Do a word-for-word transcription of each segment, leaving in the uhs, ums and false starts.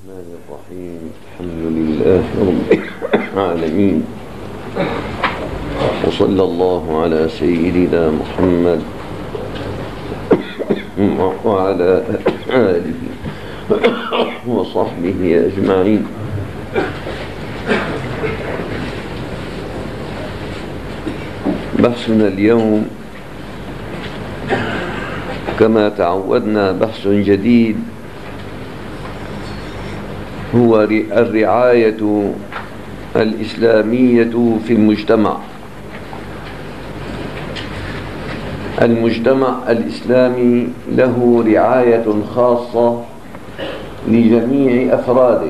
الرحمن الرحيم. الحمد لله رب العالمين، وصلى الله على سيدنا محمد وعلى آله وصحبه أجمعين. بحثنا اليوم كما تعودنا بحث جديد، هو الرعاية الإسلامية في المجتمع. المجتمع الإسلامي له رعاية خاصة لجميع أفراده،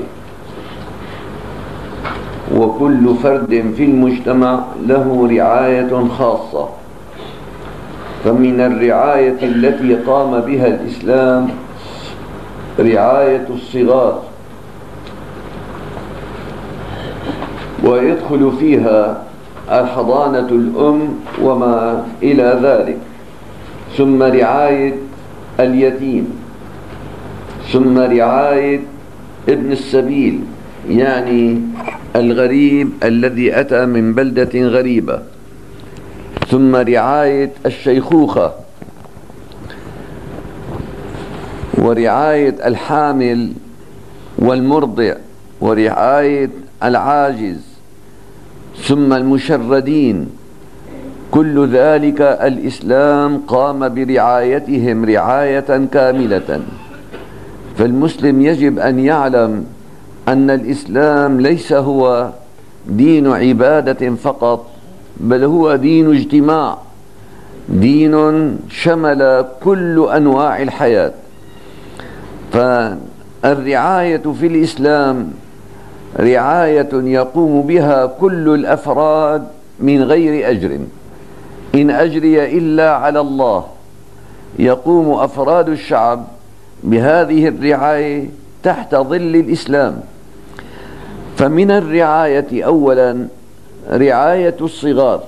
وكل فرد في المجتمع له رعاية خاصة. فمن الرعاية التي قام بها الإسلام رعاية الصغار، ويدخل فيها الحضانة الأم وما إلى ذلك، ثم رعاية اليتيم، ثم رعاية ابن السبيل، يعني الغريب الذي أتى من بلدة غريبة، ثم رعاية الشيخوخة، ورعاية الحامل والمرضع، ورعاية العاجز، ثم المشردين. كل ذلك الإسلام قام برعايتهم رعاية كاملة. فالمسلم يجب أن يعلم أن الإسلام ليس هو دين عبادة فقط، بل هو دين اجتماع، دين شمل كل أنواع الحياة. فالرعاية في الإسلام رعاية يقوم بها كل الأفراد من غير أجر، إن أجري إلا على الله. يقوم أفراد الشعب بهذه الرعاية تحت ظل الإسلام. فمن الرعاية أولا رعاية الصغار.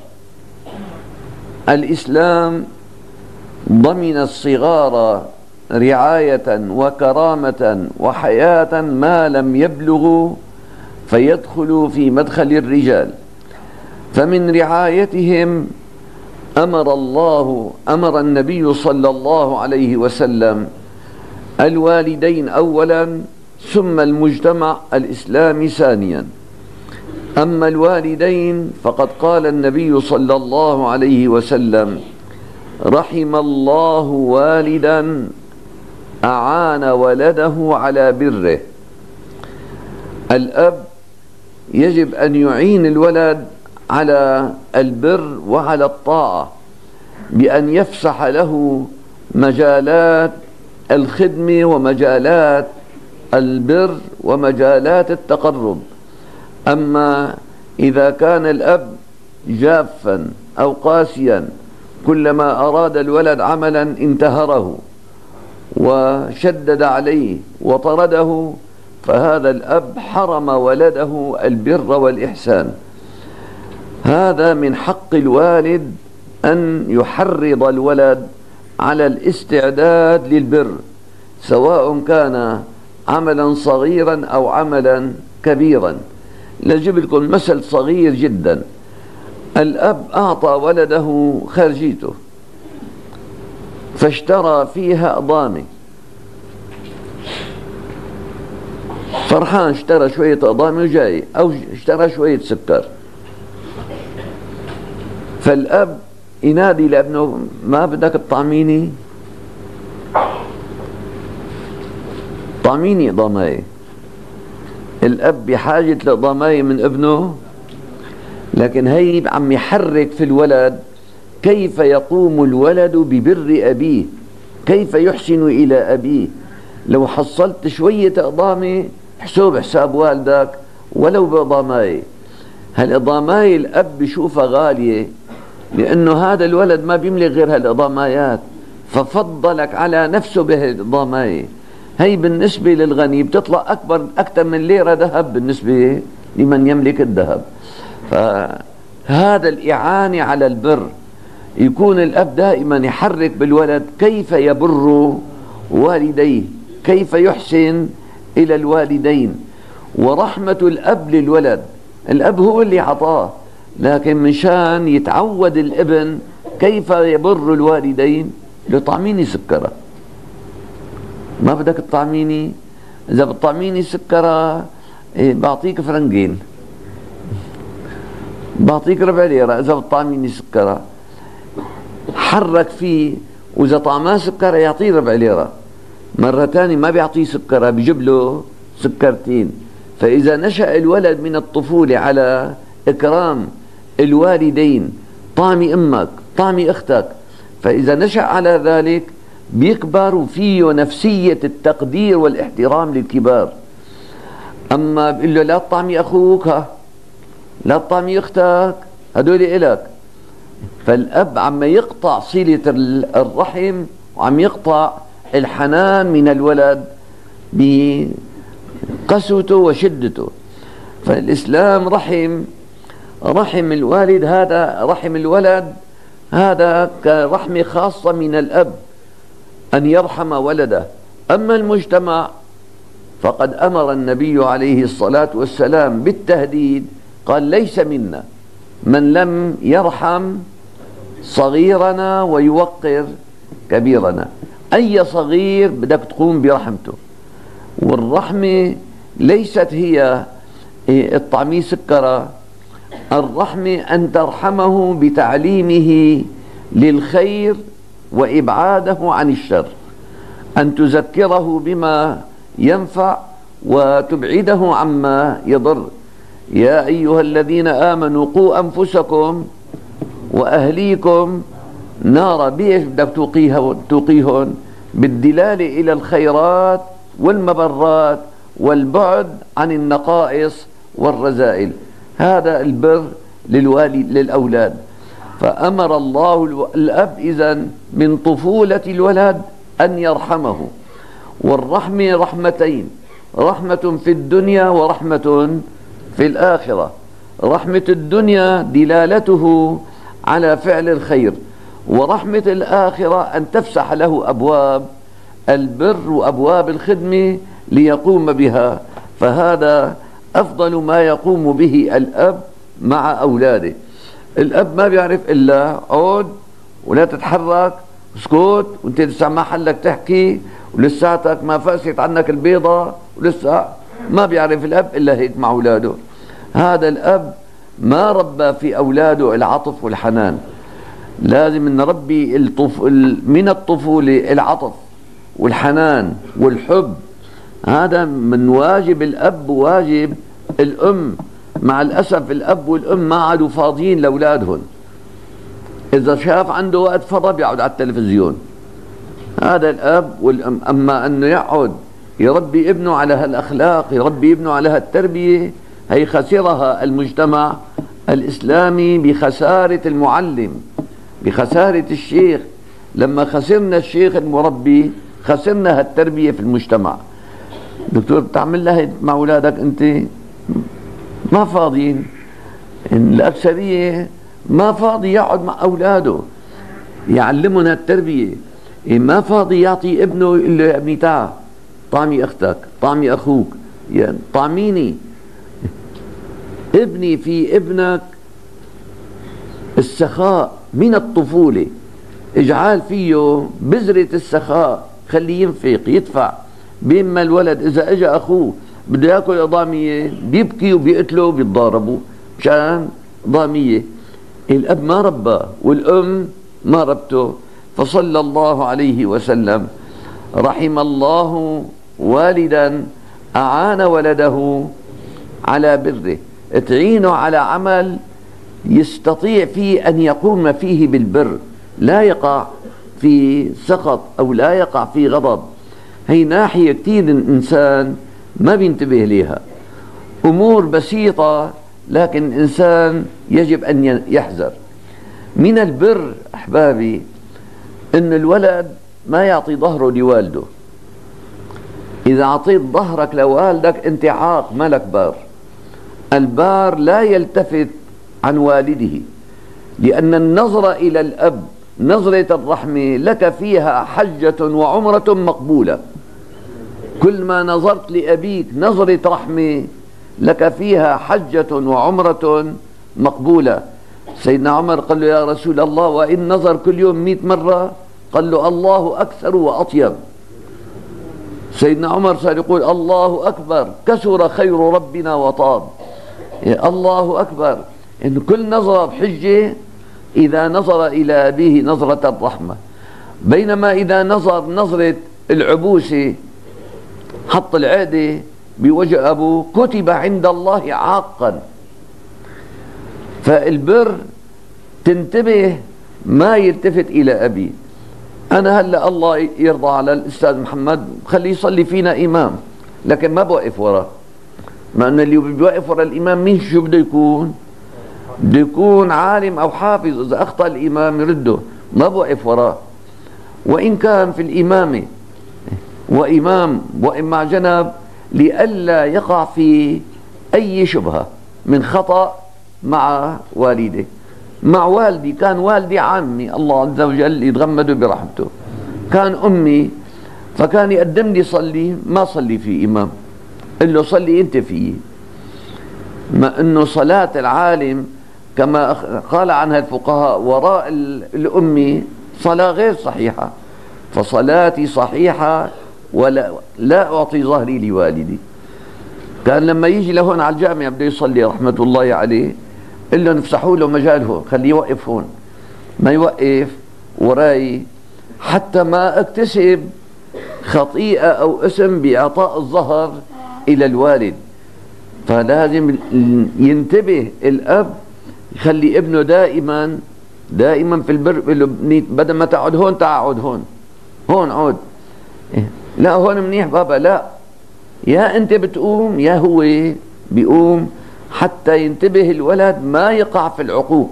الإسلام ضمن الصغار رعاية وكرامة وحياة ما لم يبلغوا فيدخلوا في مدخل الرجال. فمن رعايتهم أمر الله أمر النبي صلى الله عليه وسلم الوالدين أولا، ثم المجتمع الإسلامي ثانيا. أما الوالدين فقد قال النبي صلى الله عليه وسلم: رحم الله والدا أعان ولده على بره. الأب يجب أن يعين الولد على البر وعلى الطاعة، بأن يفسح له مجالات الخدمة ومجالات البر ومجالات التقرب. أما إذا كان الأب جافا أو قاسيا، كلما أراد الولد عملا انتهره وشدد عليه وطرده، فهذا الأب حرم ولده البر والإحسان. هذا من حق الوالد أن يحرض الولد على الاستعداد للبر، سواء كان عملا صغيرا أو عملا كبيرا. لأجيب لكم مثل صغير جدا. الأب أعطى ولده خرجيته فاشترى فيها أضامي، فرحان، اشترى شوية أضامي وجاي، أو اشترى شوية سكر. فالأب ينادي لابنه: ما بدك تطعميني؟ طعميني ضماي. الأب بحاجة لضماي من ابنه، لكن هي عم يحرك في الولد كيف يقوم الولد ببر أبيه، كيف يحسن إلى أبيه. لو حصلت شوية أضامي حسوب حساب والدك ولو بضماي. هالإضاماي الأب بشوفها غالية، لأنه هذا الولد ما بيملك غير هالإضامايات، ففضلك على نفسه بهالإضاماي. هي بالنسبة للغني بتطلع أكبر أكثر من ليرة ذهب بالنسبة لمن يملك الذهب. فهذا الإعانة على البر، يكون الأب دائما يحرك بالولد كيف يبر والديه، كيف يحسن إلى الوالدين، ورحمة الأب للولد. الأب هو اللي عطاه، لكن مشان يتعود الابن كيف يبر الوالدين، له طعميني سكرة. ما بدك تطعميني؟ إذا بتطعميني سكرة إيه بعطيك فرنجين، بعطيك ربع ليرة إذا بتطعميني سكرة. حرك فيه، وإذا طعماه سكرة يعطيه ربع ليرة. مرة تانية ما بيعطيه سكرة، بيجيب له سكرتين. فإذا نشأ الولد من الطفولة على إكرام الوالدين، طعمي أمك، طعمي أختك، فإذا نشأ على ذلك بيكبر فيه نفسية التقدير والاحترام للكبار. أما بيقول له لا تطعمي أخوك، ها لا تطعمي أختك، هدول إلك. فالأب عم يقطع صلة الرحم، وعم يقطع الحنان من الولد بقسوته وشدته. فالإسلام رحم رحم الوالد، هذا رحم الولد هذا كرحمة خاصة من الأب أن يرحم ولده. أما المجتمع فقد أمر النبي عليه الصلاة والسلام بالتهديد، قال ليس منا من لم يرحم صغيرنا ويوقر كبيرنا. أي صغير بدك تقوم برحمته، والرحمة ليست هي الطعمي سكرة. الرحمة أن ترحمه بتعليمه للخير وإبعاده عن الشر، أن تذكره بما ينفع وتبعده عما يضر. يا أيها الذين آمنوا قوا أنفسكم وأهليكم نارا. بيش بدك توقيهن؟ بالدلالة إلى الخيرات والمبرات والبعد عن النقائص والرذائل. هذا البر للوالد للأولاد. فأمر الله الأب إذن من طفولة الولد أن يرحمه. والرحمة رحمتين، رحمة في الدنيا ورحمة في الآخرة. رحمة الدنيا دلالته على فعل الخير، ورحمة الآخرة أن تفسح له أبواب البر وأبواب الخدمة ليقوم بها. فهذا أفضل ما يقوم به الأب مع أولاده. الأب ما بيعرف إلا عود ولا تتحرك، اسكت وانت لسه ما حلك تحكي، ولساتك ما فاست عنك البيضة، ولسه ما بيعرف الأب إلا هيك مع أولاده. هذا الأب ما ربى في أولاده العطف والحنان. لازم نربي الطفل من الطفولة العطف والحنان والحب. هذا من واجب الأب وواجب الأم. مع الأسف الأب والأم ما عادوا فاضيين لأولادهم. إذا شاف عنده وقت فضى بيقعد على التلفزيون. هذا الأب والأم. أما أنه يقعد يربي ابنه على هالأخلاق، يربي ابنه على هالتربية، هي خسرها المجتمع الإسلامي بخسارة المعلم، بخسارة الشيخ. لما خسرنا الشيخ المربي خسرنا هالتربية في المجتمع. دكتور بتعمل لها مع أولادك أنت؟ ما فاضيين. الأكثرية ما فاضي يقعد مع أولاده يعلمهم هالتربية. ما فاضي يعطي ابنه يقول له يا ابني تعال طعمي أختك، طعمي أخوك، طعميني. ابني في ابنك السخاء من الطفولة، اجعل فيه بذرة السخاء، خليه ينفق يدفع. بينما الولد إذا اجى أخوه بده ياكل ضامية بيبكي وبيقتله وبيتضاربوا مشان ضامية. الأب ما ربى والأم ما ربته. فصلى الله عليه وسلم: رحم الله والدا أعان ولده على بره. تعينه على عمل يستطيع فيه أن يقوم فيه بالبر، لا يقع في سخط أو لا يقع في غضب. هي ناحية كتير الإنسان ما بينتبه لها. أمور بسيطة لكن الإنسان يجب أن يحذر من البر. أحبابي، إن الولد ما يعطي ظهره لوالده. إذا أعطيت ظهرك لوالدك أنت عاق، مالك بار. البار لا يلتفت عن والده، لأن النظرة إلى الأب نظرة الرحمة لك فيها حجة وعمرة مقبولة. كل ما نظرت لأبيك نظرة رحمة لك فيها حجة وعمرة مقبولة. سيدنا عمر قال له يا رسول الله وإن نظر كل يوم مئة مرة؟ قال له الله أكثر وأطيب. سيدنا عمر صار يقول الله أكبر كثر خير ربنا وطاب. الله أكبر إن كل نظرة بحجة إذا نظر إلى أبيه نظرة الرحمة، بينما إذا نظر نظرة العبوسة حط العقدة بوجه أبوه كتب عند الله عاقا. فالبر تنتبه ما يلتفت إلى أبيه. أنا هلأ الله يرضى على الأستاذ محمد خليه يصلي فينا إمام، لكن ما بوقف وراه، مع أن اللي بيوقف ورا الإمام مين شو بده يكون؟ بده يكون عالم أو حافظ، إذا أخطأ الإمام يرده، ما بوقف وراه. وإن كان في الإمامة وإمام وإن مع جنب لئلا يقع في أي شبهة من خطأ مع والده. مع والدي كان والدي عمي الله عز وجل يتغمده برحمته، كان أمي فكان يقدم لي صلي ما صلي في إمام، قل له صلي أنت فيه. ما أنه صلاة العالم كما قال عنها الفقهاء وراء الأمي صلاة غير صحيحة، فصلاتي صحيحة ولا لا أعطي ظهري لوالدي. كان لما يجي لهون على الجامعة بده يصلي رحمة الله عليه قل له نفسحوا له مجال هون خليه يوقف هون، ما يوقف وراي حتى ما اكتسب خطيئة أو اسم بإعطاء الظهر إلى الوالد. فلازم ينتبه الأب يخلي ابنه دائما دائما في البر، بدل ما تقعد هون تقعد هون، هون عود، لا هون منيح بابا، لا يا أنت بتقوم يا هو بيقوم، حتى ينتبه الولد ما يقع في العقوق.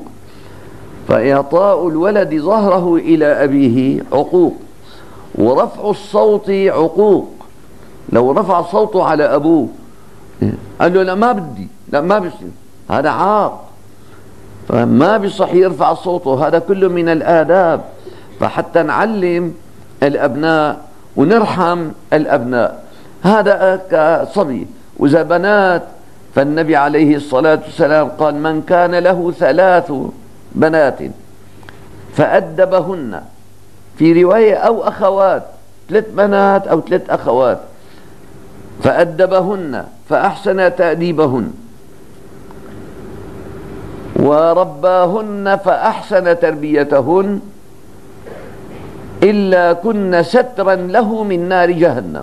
فإعطاء الولد ظهره إلى أبيه عقوق، ورفع الصوت عقوق. لو رفع صوته على أبوه قال له لا ما بدي، لا ما بصير، هذا عاق، فما بيصح يرفع صوته، هذا كله من الآداب. فحتى نعلم الأبناء ونرحم الأبناء، هذا كصبي. وإذا بنات فالنبي عليه الصلاة والسلام قال من كان له ثلاث بنات فأدبهن، في رواية أو أخوات، ثلاث بنات أو ثلاث أخوات، فأدبهن فأحسن تأديبهن ورباهن فأحسن تربيتهن إلا كن سترا له من نار جهنم،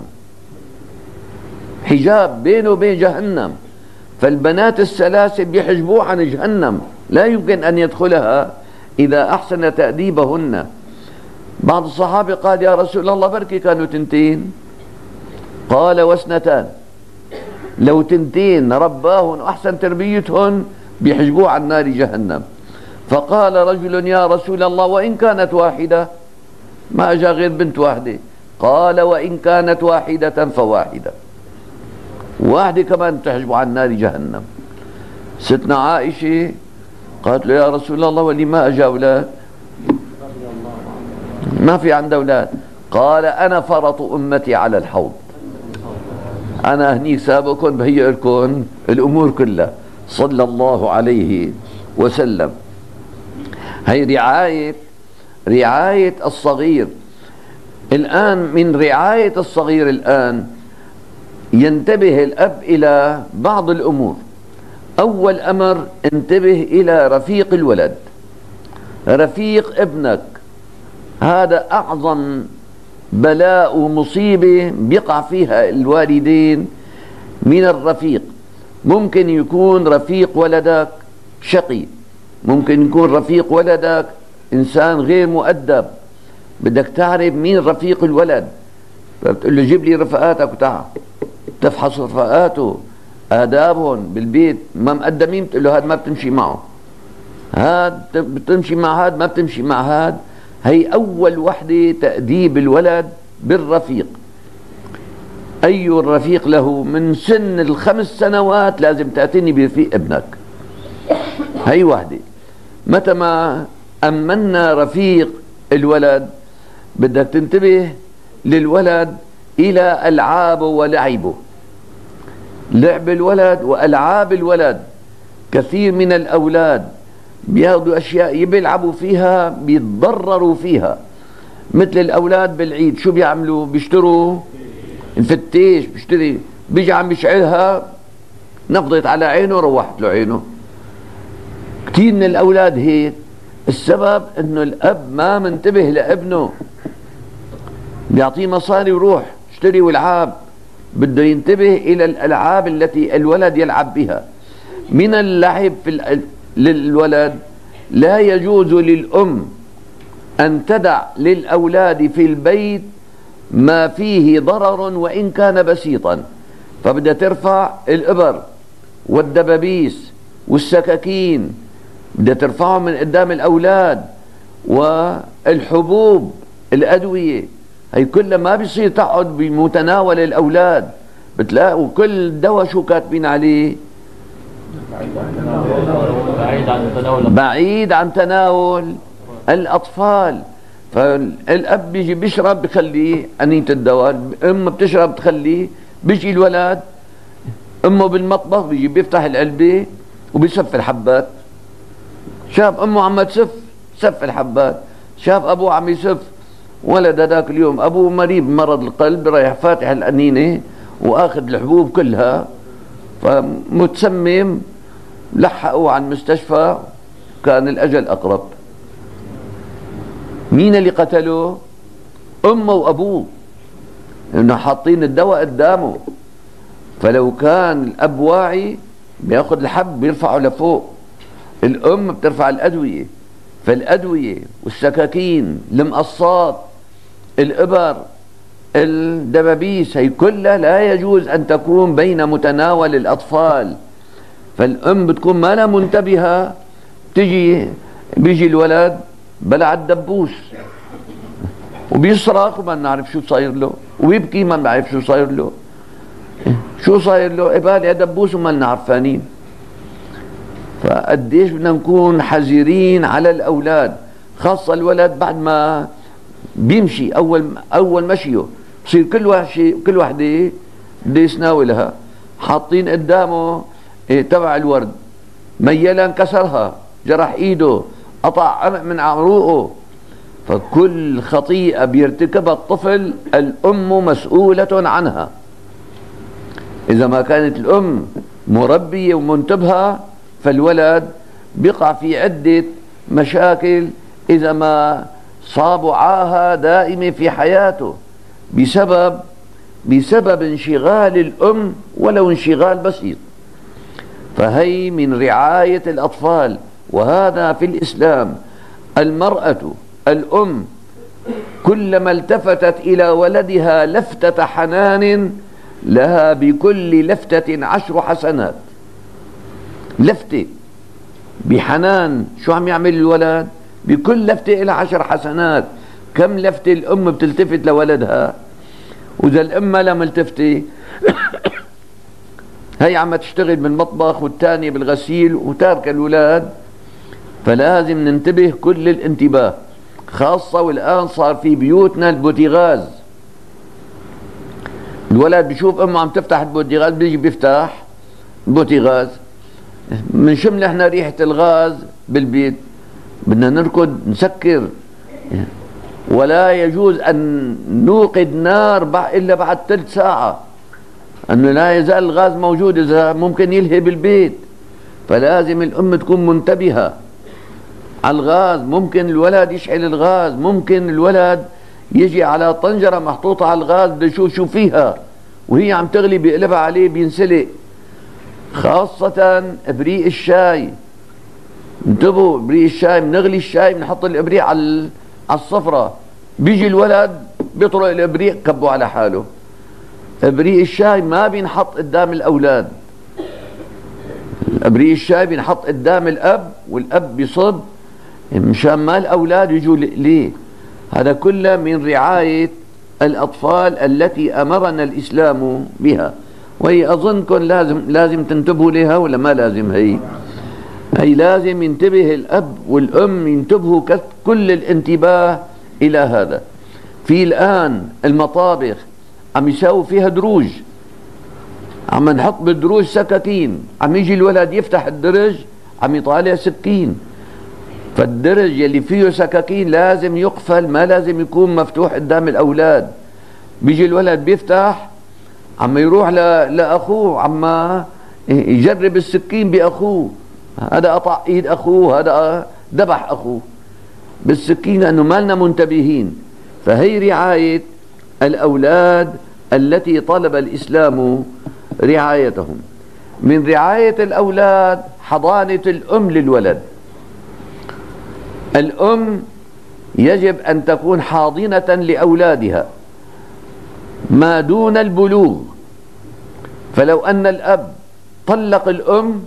حجاب بينه وبين جهنم. فالبنات السلاسل بيحجبوه عن جهنم، لا يمكن أن يدخلها إذا أحسن تأديبهن. بعض الصحابة قال يا رسول الله بركي كانوا تنتين، قال واثنتان، لو تنتين رباهن وأحسن تربيتهن بيحجبوه عن نار جهنم. فقال رجل يا رسول الله وإن كانت واحدة، ما أجا غير بنت واحدة، قال وإن كانت واحدة فواحدة، واحدة كمان تحجبه عن نار جهنم. ستنا عائشة قالت له يا رسول الله ولي ما أجا أولاد، ما في عنده أولاد، قال أنا فرط أمتي على الحوض، أنا هنيك سابقكم بهيئ لكم الأمور كلها صلى الله عليه وسلم. هي رعاية رعاية الصغير. الآن من رعاية الصغير الآن ينتبه الأب إلى بعض الأمور. أول أمر انتبه إلى رفيق الولد، رفيق ابنك، هذا أعظم بلاء ومصيبة بيقع فيها الوالدين من الرفيق. ممكن يكون رفيق ولدك شقي، ممكن يكون رفيق ولدك إنسان غير مؤدب، بدك تعرف مين رفيق الولد، فبتقول له جيب لي رفقاتك وتعال تفحص رفقاته آدابهم بالبيت، ما مقدمين بتقول له هذا ما بتمشي معه، هذا بتمشي مع هذا ما بتمشي مع هذا. هي أول وحدة تأديب الولد بالرفيق. أي الرفيق له من سن الخمس سنوات لازم تأتيني برفيق ابنك، هي وحدة. متى ما أمنا رفيق الولد بدك تنتبه للولد إلى ألعابه ولعبه. لعب الولد وألعاب الولد، كثير من الأولاد بياخذوا أشياء بيلعبوا فيها بيتضرروا فيها. مثل الأولاد بالعيد شو بيعملوا؟ بيشتروا الفتيش، بيشتري، بيجي عم بيشعلها نفضت على عينه روحت له عينه. كثير من الأولاد هيك. السبب انه الأب ما منتبه لابنه، بيعطيه مصاري وروح اشتري والعاب، بده ينتبه إلى الألعاب التي الولد يلعب بها. من اللعب في للولد لا يجوز للأم أن تدع للأولاد في البيت ما فيه ضرر وإن كان بسيطا، فبدها ترفع الإبر والدبابيس والسكاكين، بدها ترفعهم من قدام الأولاد، والحبوب الأدوية هي كلها ما بيصير تقعد بمتناول الأولاد. بتلاقوا كل دواء شو كاتبين عليه؟ بعيد عن تناول بعيد عن تناول الأطفال. فالأب بيجي بيشرب بخليه أنية الدواء، أمه بتشرب تخليه، بيجي الولد أمه بالمطبخ بيجي بيفتح العلبة وبيسف الحبات. شاف أمه عم تسف سف الحبات، شاف أبوه عم يسف. ولد هذاك اليوم أبوه مريض بمرض القلب، رايح فاتح الأنينة وآخذ الحبوب كلها، فمتسمم، لحقوه على المستشفى، كان الأجل أقرب. مين اللي قتله؟ أمه وأبوه، إنه حاطين الدواء قدامه. فلو كان الأب واعي بياخذ الحب بيرفعه لفوق، الأم بترفع الأدوية. فالأدوية والسكاكين المقصات الإبر الدبابيس هي كلها لا يجوز أن تكون بين متناول الأطفال. فالأم بتكون ما لا منتبهة، تجي بيجي الولد بلع الدبوس وبيصرخ وما نعرف شو صاير له، ويبكي ما نعرف شو صاير له. شو صاير له؟ قبال يا دبوس وما لنا عرفانين. فقديش بدنا نكون حذرين على الأولاد، خاصة الولد بعد ما بيمشي، أول أول مشيه بصير كل واحد كل وحدة بده يسناولها، حاطين قدامه إيه تبع الورد، ميلا كسرها، جرح ايده، قطع عرق من عروقه. فكل خطيئة بيرتكبها الطفل الأم مسؤولة عنها. إذا ما كانت الأم مربية ومنتبهة فالولد بيقع في عدة مشاكل إذا ما صاب عاهة دائمة في حياته بسبب بسبب انشغال الأم ولو انشغال بسيط. فهي من رعاية الأطفال، وهذا في الإسلام. المرأة الأم كلما التفتت إلى ولدها لفتة حنان لها بكل لفتة عشر حسنات. لفتة بحنان شو عم يعمل الولد؟ بكل لفتة إلى عشر حسنات. كم لفتة الأم بتلتفت لولدها؟ وإذا الأم ما لا ملتفتة هي عم تشتغل بالمطبخ والتانية بالغسيل وتارك الولاد. فلازم ننتبه كل الانتباه، خاصة والآن صار في بيوتنا البوتيغاز. الولد بيشوف أمه عم تفتح البوتيغاز بيجي بيفتح البوتيغاز. من شم احنا ريحة الغاز بالبيت بدنا نركض نسكر، ولا يجوز أن نوقد نار إلا بعد ثلث ساعة، أنه لا يزال الغاز موجود، إذا ممكن يلهب البيت. فلازم الأم تكون منتبهة على الغاز. ممكن الولد يشعل الغاز، ممكن الولد يجي على طنجرة محطوطة على الغاز بده يشوف شو فيها وهي عم تغلي بيقلبها عليه بينسلق. خاصة إبريق الشاي، انتبهوا، إبريق الشاي بنغلي الشاي بنحط الإبريق على على الصفرة، بيجي الولد بيطرق الإبريق كبه على حاله. إبريق الشاي ما بينحط قدام الأولاد، إبريق الشاي بينحط قدام الأب، والأب بيصب مشان ما الأولاد يجوا ليه. هذا كله من رعاية الأطفال التي أمرنا الإسلام بها، وهي أظنكم لازم لازم تنتبهوا لها ولا ما لازم؟ هي هي لازم ينتبه الأب والأم، ينتبهوا كل الانتباه إلى هذا. في الآن المطابخ عم يساوي فيها دروج، عم نحط بالدروج سكاكين، عم يجي الولد يفتح الدرج عم يطالع سكين. فالدرج يلي فيه سكاكين لازم يقفل، ما لازم يكون مفتوح قدام الأولاد. بيجي الولد بيفتح عم يروح لأخوه عم يجرب السكين بأخوه، هذا قطع ايد أخوه، هذا ذبح أخوه بالسكين، لأنه ما لنا منتبهين. فهي رعاية الأولاد التي طلب الإسلام رعايتهم. من رعاية الأولاد حضانة الأم للولد. الأم يجب أن تكون حاضنة لأولادها ما دون البلوغ. فلو أن الأب طلق الأم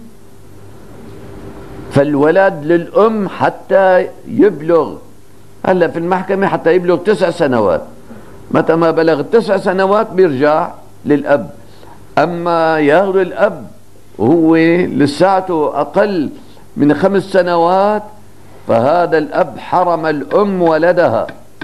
فالولد للأم حتى يبلغ، هلا في المحكمة حتى يبلغ تسع سنوات، متى ما بلغ تسع سنوات بيرجع للأب. أما ياخذ الأب وهو لساته أقل من خمس سنوات فهذا الأب حرم الأم ولدها.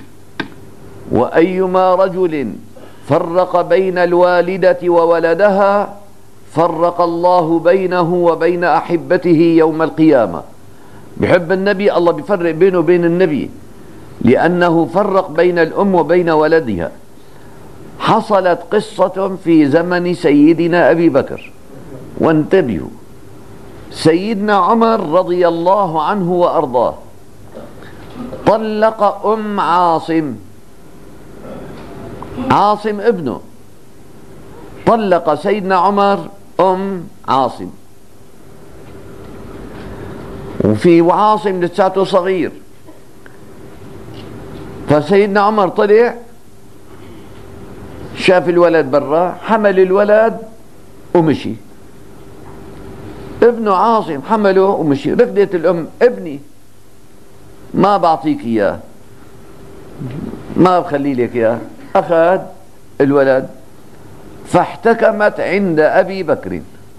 وأيما رجل فرق بين الوالدة وولدها فرق الله بينه وبين أحبته يوم القيامة. بحب النبي الله بيفرق بينه وبين النبي، لأنه فرق بين الأم وبين ولدها. حصلت قصة في زمن سيدنا أبي بكر، وانتبهوا، سيدنا عمر رضي الله عنه وأرضاه طلق أم عاصم، عاصم ابنه، طلق سيدنا عمر أم عاصم، وفي وعاصم لساته صغير. فسيدنا عمر طلع شاف الولد برا، حمل الولد ومشي، ابنه عاصم حمله ومشي. ركضت الأم، ابني ما بعطيك إياه، ما بخلي لك إياه. أخذ الولد فاحتكمت عند أبي بكر،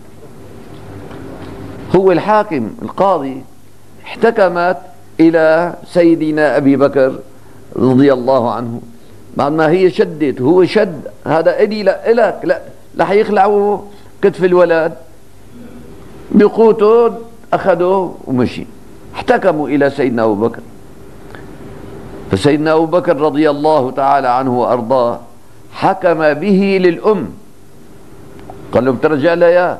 هو الحاكم القاضي، احتكمت إلى سيدنا أبي بكر رضي الله عنه. بعد ما هي شدت هو شد، هذا إلي لا إلك، لا رح يخلعوا كتف الولد بقوته، أخذوا ومشي. احتكموا إلى سيدنا أبو بكر، فسيدنا أبو بكر رضي الله تعالى عنه وأرضاه حكم به للأم، قال له بترجع لها يا،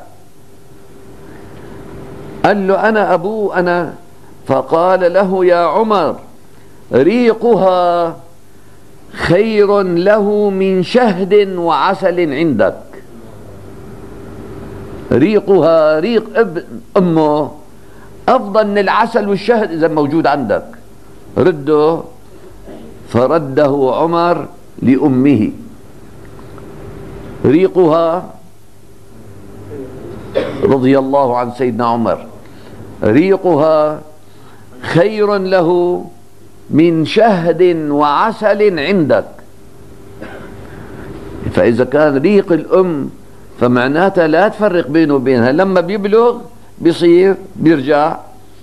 قال له أنا أبوه أنا. فقال له يا عمر ريقها خير له من شهد وعسل عندك. ريقها، ريق ابن أمه أفضل من العسل والشهد إذا موجود عندك، رده. فرده عمر لأمه. ريقها رضي الله عن سيدنا عمر، ريقها خير له من شهد وعسل عندك. فإذا كان ريق الأم فمعناتها لا تفرق بينه وبينها، لما بيبلغ بيصير بيرجع.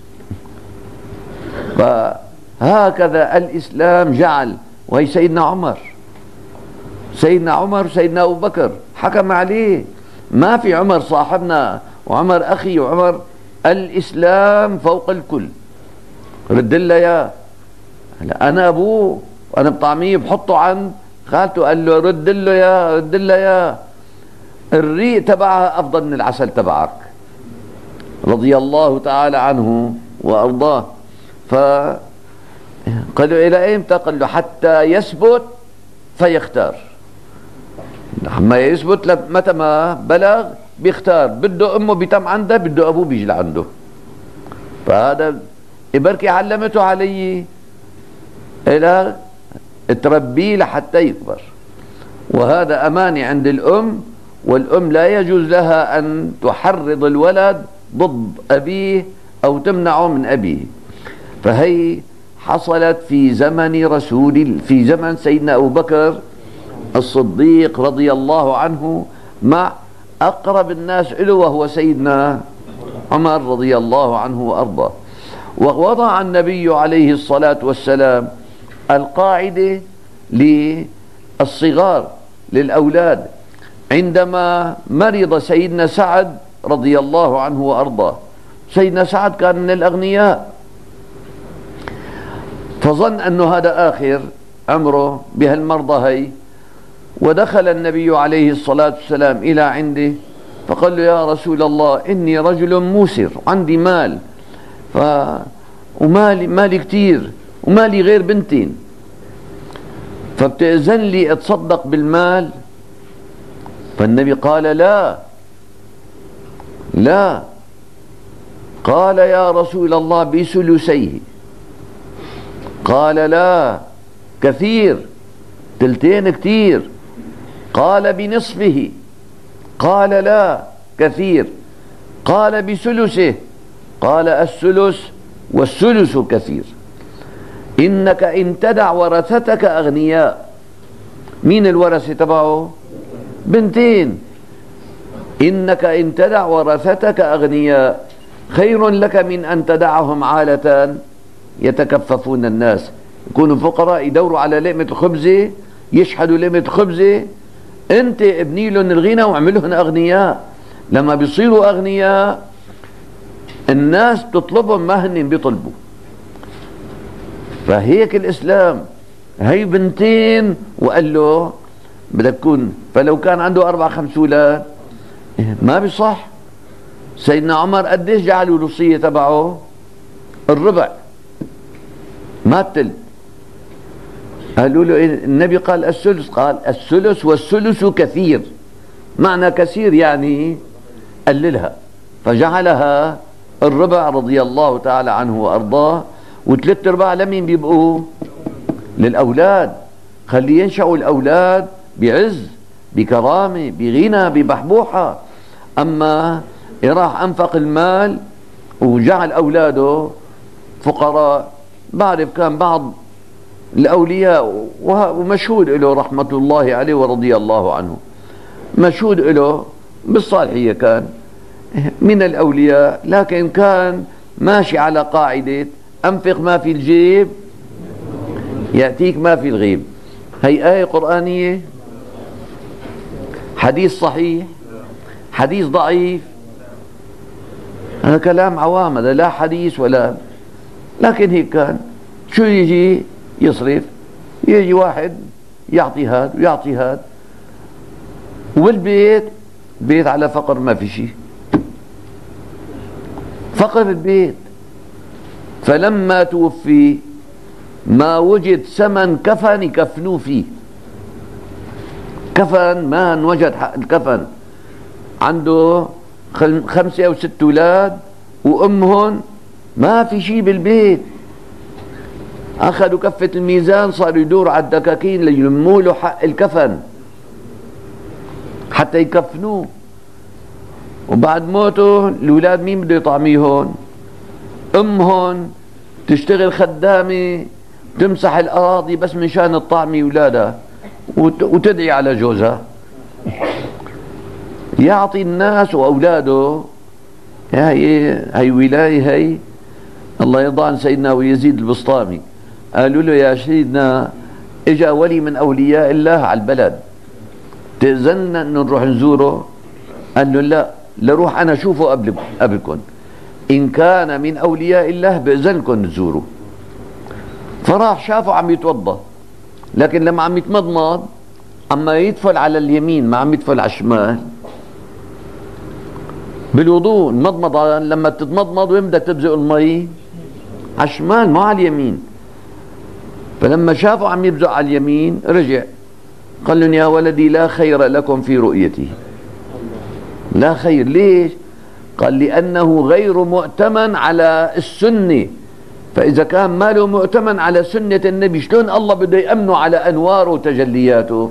فهكذا الإسلام جعل. وهي سيدنا عمر، سيدنا عمر سيدنا أبو بكر حكم عليه، ما في عمر صاحبنا وعمر أخي وعمر، الإسلام فوق الكل. رد له يا، أنا أبوه وأنا بطعميه بحطه عند خالته، قال له رد له يا، رد له يا، الريق تبعها أفضل من العسل تبعك، رضي الله تعالى عنه وأرضاه. فقالوا إلى إمتى؟ قال له حتى يثبت فيختار. لما يثبت متى ما بلغ بيختار، بده أمه بيتم عنده، بده أبوه بيجي لعنده. فهذا بركي علمته علي إلى تربيه لحتى يكبر، وهذا أمانة عند الأم. والأم لا يجوز لها أن تحرض الولد ضد أبيه أو تمنعه من أبيه. فهي حصلت في زمن رسول في زمن سيدنا أبو بكر الصديق رضي الله عنه مع أقرب الناس له وهو سيدنا عمر رضي الله عنه وأرضاه. ووضع النبي عليه الصلاة والسلام القاعدة للصغار، للأولاد. عندما مرض سيدنا سعد رضي الله عنه وأرضاه، سيدنا سعد كان من الأغنياء، فظن أنه هذا آخر عمره بهالمرضى هي، ودخل النبي عليه الصلاة والسلام إلى عنده فقال له: يا رسول الله، إني رجل موسر، عندي مال، ف... ومالي مالي كتير، ومالي غير بنتين، فبتأذن لي أتصدق بالمال؟ فالنبي قال: لا لا. قال: يا رسول الله، بثلثيه. قال: لا، كثير، تلتين كتير. قال: بنصفه. قال: لا، كثير. قال: بثلثه. قال: الثلث والثلث كثير. إنك إن تدع ورثتك أغنياء. مين الورثة تبعه؟ بنتين. إنك إن تدع ورثتك أغنياء خير لك من أن تدعهم عالة يتكففون الناس، يكونوا فقراء يدوروا على لقمة الخبزة، يشحدوا لقمة الخبزة. أنت ابني لهم الغنى واعملهم أغنياء. لما بيصيروا أغنياء الناس بتطلبهم، ما هن بيطلبوا. فهيك الإسلام. هي بنتين وقال له بدك تكون، فلو كان عنده أربع خمس أولاد ما بيصح. سيدنا عمر قديش جعلوا الوصية تبعه؟ الربع، ما التلت. قالوا له النبي قال الثلث، قال الثلث والثلث كثير. معنى كثير يعني قللها، فجعلها الربع رضي الله تعالى عنه وأرضاه. وثلاث ارباع لمين بيبقوا؟ للأولاد. خلي ينشأوا الأولاد بعز، بكرامة، بغنى، ببحبوحة. أما راح أنفق المال وجعل أولاده فقراء. بعرف كان بعض الأولياء ومشهود له رحمة الله عليه ورضي الله عنه، مشهود له بالصالحية، كان من الأولياء، لكن كان ماشي على قاعدة أنفق ما في الجيب يأتيك ما في الغيب. هي آية قرآنية؟ حديث صحيح؟ حديث ضعيف؟ هذا كلام عوام، هذا لا حديث ولا. لكن هيك كان. شو يجي يصرف؟ يجي واحد يعطي هاد ويعطي هاد، والبيت بيت على فقر، ما في شيء، فقر البيت. فلما توفي ما وجد ثمن كفن يكفنوه فيه. كفن ما انوجد حق الكفن. عنده خمسة أو ست أولاد وأمهم ما في شيء بالبيت. أخذوا كفة الميزان، صاروا يدوروا على الدكاكين ليلموا له حق الكفن حتى يكفنوه. وبعد موته الأولاد مين بده يطعميهم؟ أمهم تشتغل خدامة تمسح الأراضي بس من شان الطعمي أولادها وتدعي على جوزها. يعطي الناس وأولاده. هي هي ولاية. هي الله يرضى عن سيدنا ويزيد البسطامي، قالوا له: يا سيدنا، اجا ولي من أولياء الله على البلد، تأذن أنه نروح نزوره؟ قال له: لا، لروح أنا أشوفه قبل قبلكم، إن كان من أولياء الله بإذنكم تزوره. فراح شافه عم يتوضا، لكن لما عم يتمضمض اما يدفل على اليمين ما عم يدفل على الشمال. بالوضوء المضمضة لما تتمضمض وين بدك تبزق المي؟ على الشمال مو على اليمين. فلما شافه عم يبزق على اليمين رجع قال لهم: يا ولدي، لا خير لكم في رؤيته. لا خير. ليش؟ قال: لأنه غير مؤتمن على السنة. فإذا كان ماله مؤتمن على سنة النبي، شلون الله بده يأمنه على أنواره وتجلياته؟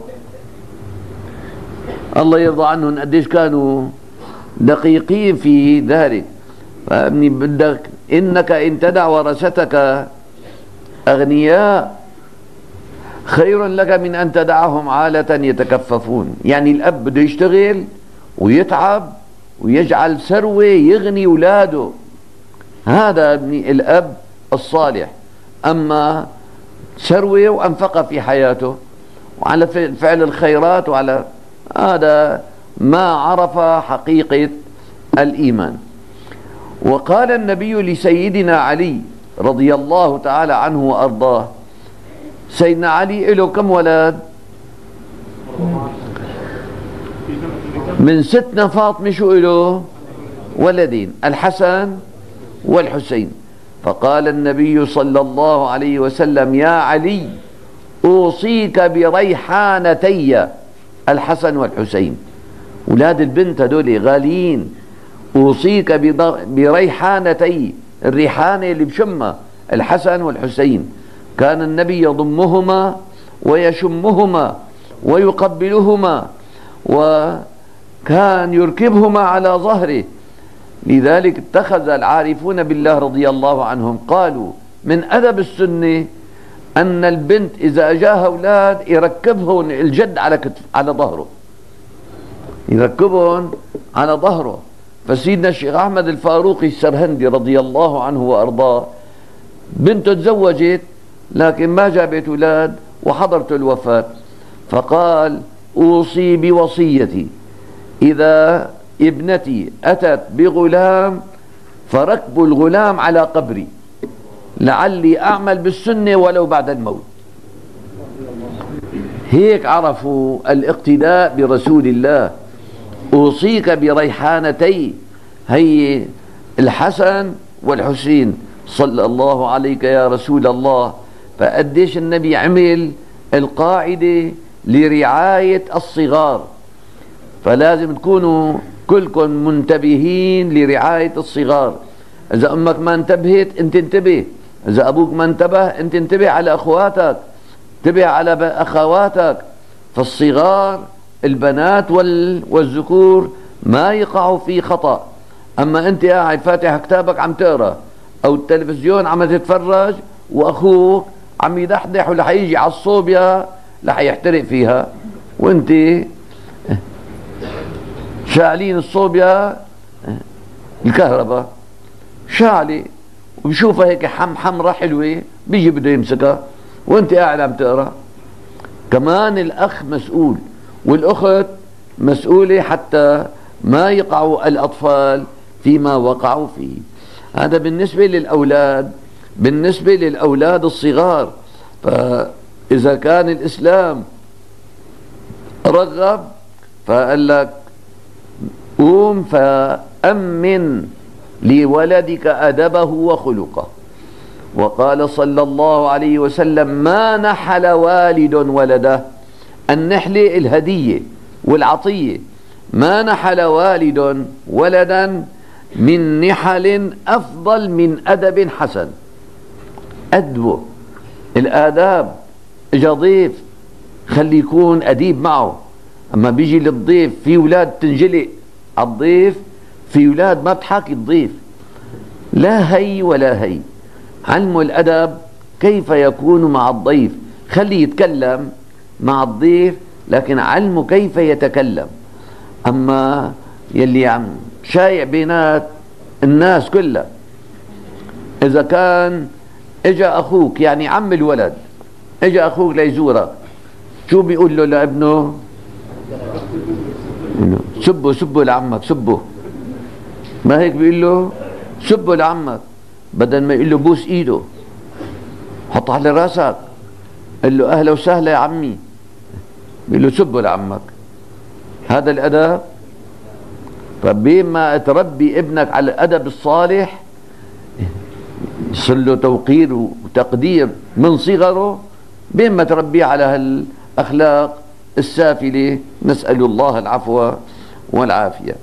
الله يرضى عنهم قديش كانوا دقيقين في ذلك. فابني بدك إنك إن تدع ورثتك أغنياء خير لك من أن تدعهم عالة يتكففون. يعني الأب بده يشتغل ويتعب ويجعل ثروة يغني أولاده، هذا ابني الأب الصالح. أما ثروة وأنفق في حياته وعلى فعل الخيرات، وعلى هذا ما عرف حقيقة الإيمان. وقال النبي لسيدنا علي رضي الله تعالى عنه وأرضاه، سيدنا علي له كم ولد؟ من ستنا فاطمة شو له؟ ولدين، الحسن والحسين. فقال النبي صلى الله عليه وسلم: يا علي، أوصيك بريحانتي الحسن والحسين. أولاد البنت هذول غاليين. أوصيك بريحانتي، الريحانة اللي بشمها الحسن والحسين. كان النبي يضمهما ويشمهما ويقبلهما، وكان يركبهما على ظهره. لذلك اتخذ العارفون بالله رضي الله عنهم قالوا من أدب السنة أن البنت إذا جاءها أولاد يركبهم الجد على كتف على ظهره، يركبهم على ظهره. فسيدنا الشيخ أحمد الفاروقي السرهندي رضي الله عنه وأرضاه بنته تزوجت لكن ما جابت أولاد وحضرت الوفاة، فقال: أوصي بوصيتي، إذا ابنتي أتت بغلام فركب الغلام على قبري لعلي أعمل بالسنة ولو بعد الموت. هيك عرفوا الاقتداء برسول الله. أوصيك بريحانتي، هي الحسن والحسين صلى الله عليك يا رسول الله. فقديش النبي عمل القاعدة لرعاية الصغار، فلازم تكونوا كلكم منتبهين لرعاية الصغار. إذا أمك ما انتبهت أنت انتبه، إذا أبوك ما انتبه أنت انتبه على أخواتك، انتبه على أخواتك. فالصغار البنات والذكور ما يقعوا في خطأ. أما أنت قاعد فاتح كتابك عم تقرأ أو التلفزيون عم تتفرج وأخوك عم يدحدح ولح يجي على الصوبيا لح يحترق فيها، وأنت شاعلين الصوبيا الكهرباء شاعلي وبشوفها هيك حم حمرة حلوة بيجي بده يمسكها وأنت قاعد عم تقرأ. كمان الأخ مسؤول والأخت مسؤولة حتى ما يقعوا الأطفال فيما وقعوا فيه. هذا بالنسبة للأولاد، بالنسبة للأولاد الصغار. فإذا كان الإسلام رغب فقال لك: قوم فأمن لولدك أدبه وخلقه. وقال صلى الله عليه وسلم: ما نحل والد ولده، النحلة الهدية والعطية، ما نحل والد ولدا من نحل أفضل من أدب حسن. أدبه، الآداب. إجا ضيف خلي يكون أديب معه. أما بيجي للضيف في أولاد تنجلق على الضيف، في أولاد ما بتحاكي الضيف، لا هي ولا هي. علموا الأدب كيف يكون مع الضيف، خلي يتكلم مع الضيف لكن علمه كيف يتكلم. أما يلي عم شايع بينات الناس كلها، إذا كان إجا أخوك يعني عم الولد، إجا أخوك ليزورك، شو بيقول له لابنه؟ سبه سبه لعمك، سبه. ما هيك بيقول له؟ سبه لعمك، بدل ما يقول له بوس ايده، حط على راسك، قال له اهلا وسهلا يا عمي، بيقول له سبه لعمك. هذا الادب. فبما تربي ابنك على الادب الصالح يصير له توقير وتقدير من صغره، بما تربيه على هالاخلاق السافله، نسال الله العفو والعافيه.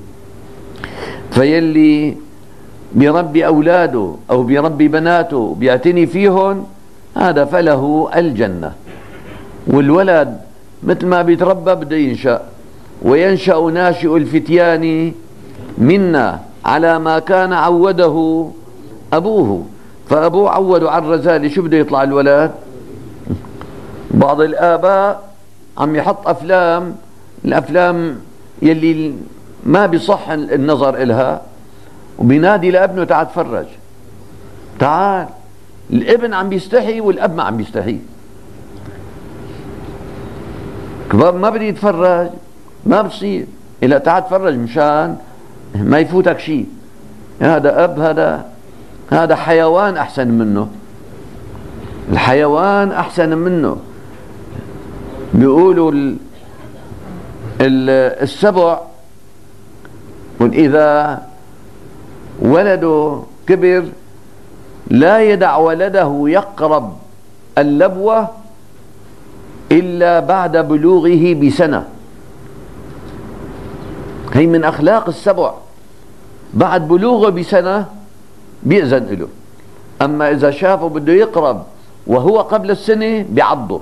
فيلي بيربي أولاده أو بيربي بناته بيعتني فيهم، هذا فله الجنة. والولد مثل ما بيتربى بده ينشأ، وينشأ ناشئ الفتيان منا على ما كان عوده أبوه. فأبوه عوده على الرذالة، شو بده يطلع الولد؟ بعض الآباء عم يحط أفلام، الأفلام يلي ما بيصح النظر إلها، وبينادي لابنه تعال تفرج، تعال. الابن عم بيستحي والاب ما عم بيستحي. الكبار ما بدي يتفرج، ما بصير. إلا تعال تفرج مشان ما يفوتك شيء. هذا أب، هذا هذا حيوان أحسن منه، الحيوان أحسن منه. بيقولوا ال ال السبع إذا ولده كبر لا يدع ولده يقرب اللبوة إلا بعد بلوغه بسنة. هي من أخلاق السبع، بعد بلوغه بسنة بيأذن له. أما إذا شافه بده يقرب وهو قبل السنة بيعضه.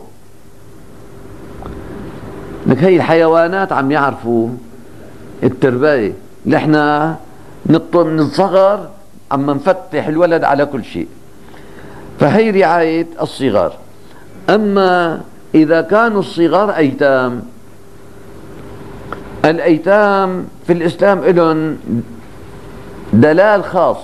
لك هي الحيوانات عم يعرفوا التربية. نحن نطلب من الصغر عم نفتح الولد على كل شيء. فهي رعاية الصغار. أما إذا كانوا الصغار أيتام، الأيتام في الإسلام لهم دلال خاص.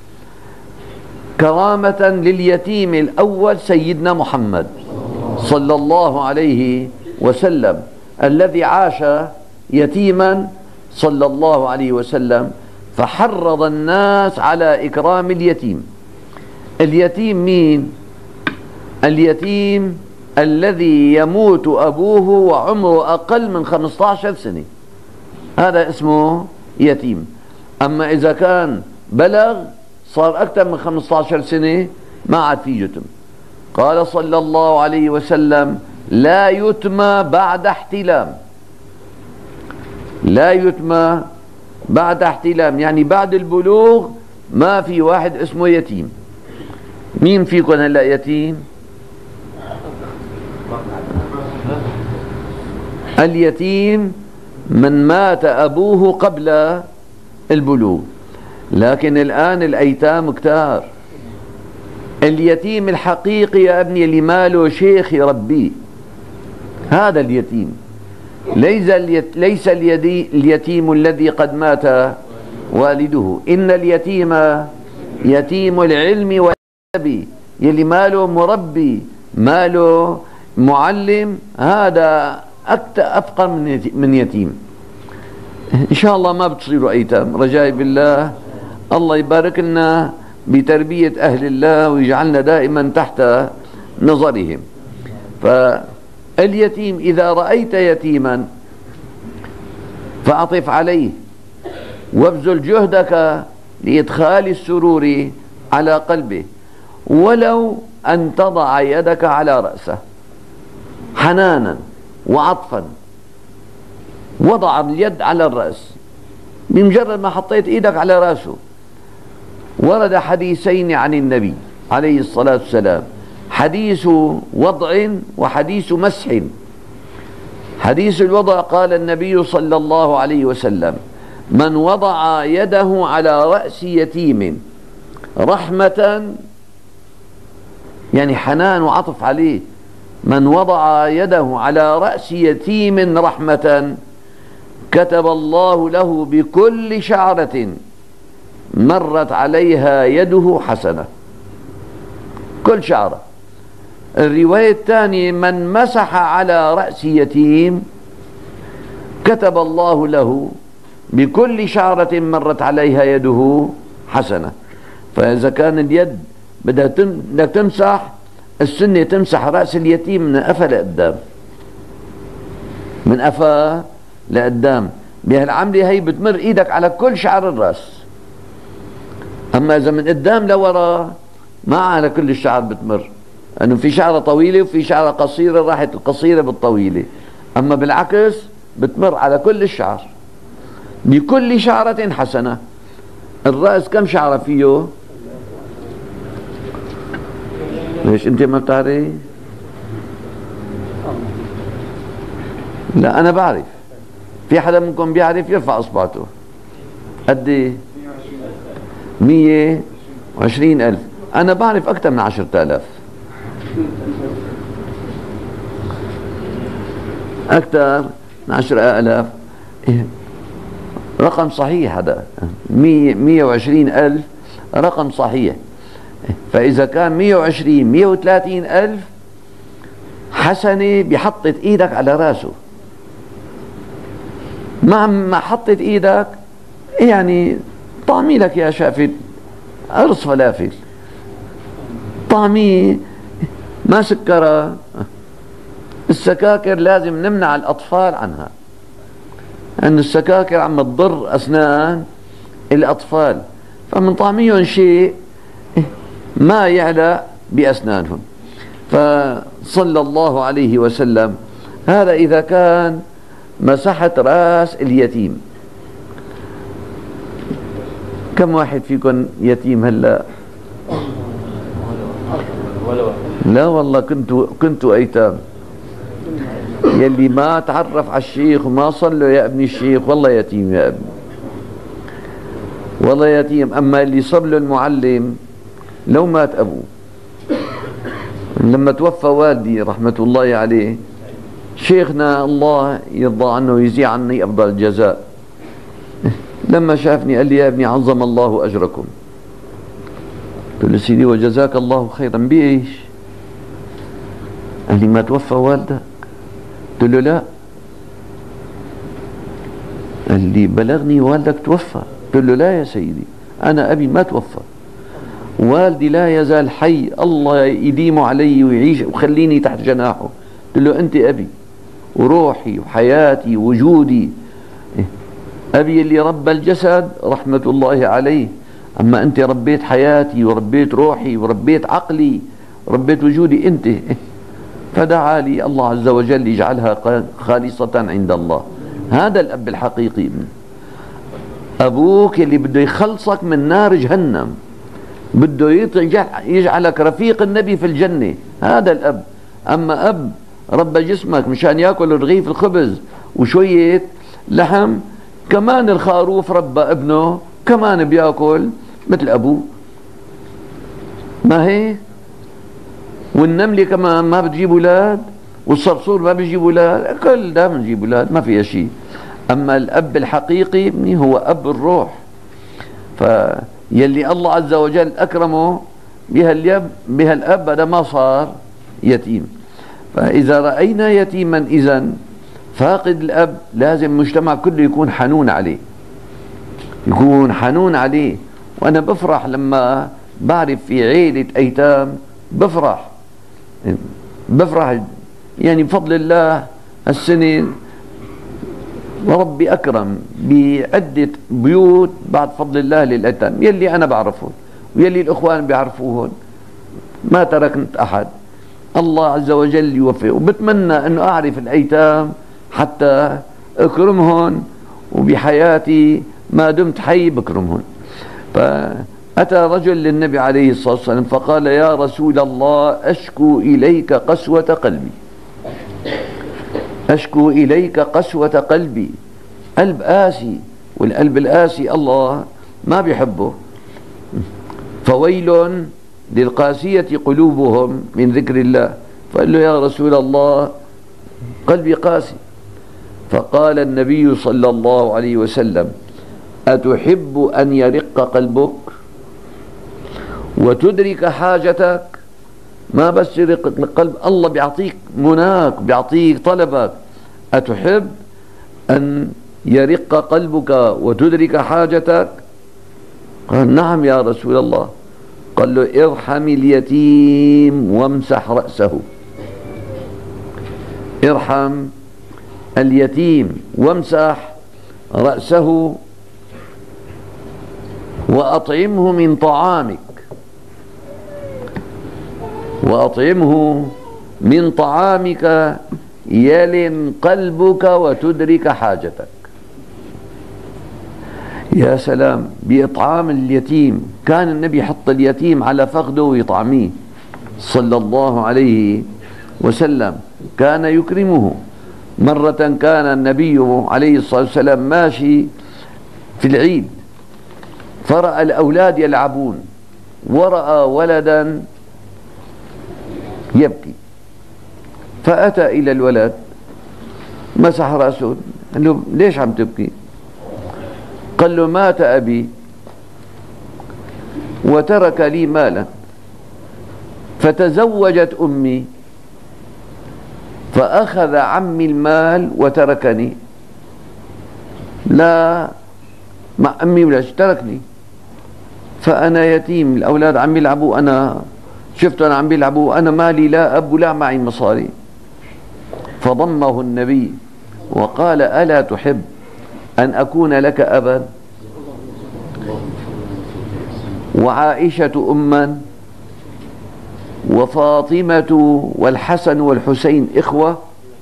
كرامة لليتيم الأول سيدنا محمد صلى الله عليه وسلم، الذي عاش يتيما صلى الله عليه وسلم، فحرض الناس على إكرام اليتيم. اليتيم مين؟ اليتيم الذي يموت أبوه وعمره أقل من خمسة عشر سنة، هذا اسمه يتيم. أما إذا كان بلغ صار أكثر من خمسة عشر سنة ما عاد في يتم. قال صلى الله عليه وسلم: لا يتم بعد احتلام. لا يتم بعد احتلام، يعني بعد البلوغ ما في واحد اسمه يتيم. مين فيكم هلا يتيم؟ اليتيم من مات أبوه قبل البلوغ. لكن الآن الأيتام كتار. اليتيم الحقيقي يا ابني اللي ماله شيخ يربيه، هذا اليتيم. ليس اليت... ليس اليدي... اليتيم الذي قد مات والده. إن اليتيم يتيم العلم والأدب، يلي ماله مربي، ماله معلم، هذا أكثر أفقر من يتيم. إن شاء الله ما بتصيروا أيتام، رجائي بالله الله يبارك لنا بتربية أهل الله ويجعلنا دائما تحت نظرهم. فاليتيم إذا رأيت يتيما فأعطف عليه وابذل جهدك لإدخال السرور على قلبه، ولو أن تضع يدك على رأسه حنانا وعطفا. وضع اليد على الرأس، بمجرد ما حطيت ايدك على رأسه. ورد حديثين عن النبي عليه الصلاة والسلام، حديث وضع وحديث مسح. حديث الوضع قال النبي صلى الله عليه وسلم: من وضع يده على رأس يتيم رحمة، يعني حنان وعطف عليه، من وضع يده على رأس يتيم رحمة كتب الله له بكل شعرة مرت عليها يده حسنة. كل شعرة. الرواية الثانية: من مسح على رأس يتيم كتب الله له بكل شعرة مرت عليها يده حسنة. فإذا كان اليد بدك تمسح، السنة تمسح رأس اليتيم من قفا لقدام، من قفا لقدام. بهالعملة هي بتمر ايدك على كل شعر الرأس. اما اذا من قدام لورا ما على كل الشعر بتمر، لانه في شعرة طويلة وفي شعرة قصيرة، راحت القصيرة بالطويلة. اما بالعكس بتمر على كل الشعر. بكل شعرة حسنة. الرأس كم شعرة فيه؟ ليش انت ما بتعرف؟ لا انا بعرف. في حدا منكم بيعرف؟ يرفع اصبعته. قد ايه؟ مية وعشرين الف. انا بعرف اكثر من عشرة الاف، اكثر من عشرة الاف. رقم صحيح هذا. مية مية وعشرين الف رقم صحيح. فاذا كان مية وعشرين مية وثلاثين الف حسنة بحطت ايدك على راسه. ما ما حطت ايدك يعني طعمي لك يا شافي قرص فلافل، طعمي ما سكرها. السكاكر لازم نمنع الأطفال عنها، أن السكاكر عم تضر أسنان الأطفال، فمن طعميهم شيء ما يعلى بأسنانهم. فصلى الله عليه وسلم، هذا إذا كان مسحت رأس اليتيم. كم واحد فيكم يتيم هلا؟ لا والله كنت كنت أيتام. يلي ما تعرف على الشيخ وما صلوا يا ابن الشيخ والله يتيم يا ابني، والله يتيم. أما اللي صار له المعلم لو مات أبوه، لما توفى والدي رحمة الله عليه، شيخنا الله يرضى عنه ويجزي عني أفضل الجزاء، لما شافني قال لي يا ابني عظم الله أجركم. قلت له سيدي وجزاك الله خيرا بإيش؟ قال لي ما توفى والدك؟ قلت له لا. قال لي بلغني والدك توفى. قلت له لا يا سيدي، أنا أبي ما توفى، والدي لا يزال حي، الله يديم علي ويعيش وخليني تحت جناحه. قلت له أنت أبي وروحي وحياتي ووجودي، أبي اللي ربى الجسد رحمة الله عليه، أما أنت ربيت حياتي وربيت روحي وربيت عقلي وربيت وجودي أنت. فدعا لي الله عز وجل يجعلها خالصة عند الله. هذا الأب الحقيقي. أبوك اللي بده يخلصك من نار جهنم، بده يجعلك رفيق النبي في الجنة، هذا الأب. أما أب ربى جسمك مشان يأكل رغيف الخبز وشوية لحم، كمان الخروف ربى ابنه كمان بيأكل مثل أبوه، ما هي؟ والنملة كمان ما بتجيب أولاد، والصرصور ما بيجيب أولاد، كل ده بنجيب أولاد، ما فيها شيء. أما الأب الحقيقي ابني هو أب الروح. فيلي الله عز وجل أكرمه بهاليب بهالأب هذا ما صار يتيم. فإذا رأينا يتيما إذن فاقد الأب، لازم المجتمع كله يكون حنون عليه، يكون حنون عليه. وأنا بفرح لما بعرف في عيلة أيتام، بفرح بفرح يعني بفضل الله. السنة وربي أكرم بعدة بيوت بعد فضل الله للأيتام، يلي أنا بعرفهم ويلي الأخوان بيعرفوهم، ما تركت أحد. الله عز وجل يوفق، وبتمنى أنه أعرف الأيتام حتى أكرمهم، وبحياتي ما دمت حي بكرمهم. فأتى رجل للنبي عليه الصلاة والسلام فقال يا رسول الله أشكو إليك قسوة قلبي، أشكو إليك قسوة قلبي، قلب آسي، والقلب الآسي الله ما بيحبه. فويل للقاسية قلوبهم من ذكر الله. فقال له يا رسول الله قلبي قاسي. فقال النبي صلى الله عليه وسلم أتحب أن يرق قلبك وتدرك حاجتك؟ ما بس يرق القلب، الله بيعطيك مناك، بيعطيك طلبك. أتحب أن يرق قلبك وتدرك حاجتك؟ قال نعم يا رسول الله. قال له ارحم اليتيم وامسح رأسه، ارحم اليتيم وامسح رأسه وأطعمه من طعامك، وأطعمه من طعامك يلن قلبك وتدرك حاجتك. يا سلام بإطعام اليتيم. كان النبي يحط اليتيم على فخذه ويطعميه صلى الله عليه وسلم، كان يكرمه. مرة كان النبي عليه الصلاة والسلام ماشي في العيد، فرأى الأولاد يلعبون، ورأى ولدا يبكي، فأتى إلى الولد مسح رأسه، قال له ليش عم تبكي؟ قال له مات أبي وترك لي مالا، فتزوجت أمي فأخذ عمي المال وتركني، لا مع أمي ولا تركني، فأنا يتيم، الأولاد عم يلعبوا، أنا شفت أنا عم بيلعبوا، أنا مالي لا أب ولا معي مصاري. فضمه النبي وقال ألا تحب أن أكون لك أبا وعائشة أما وفاطمة والحسن والحسين إخوة؟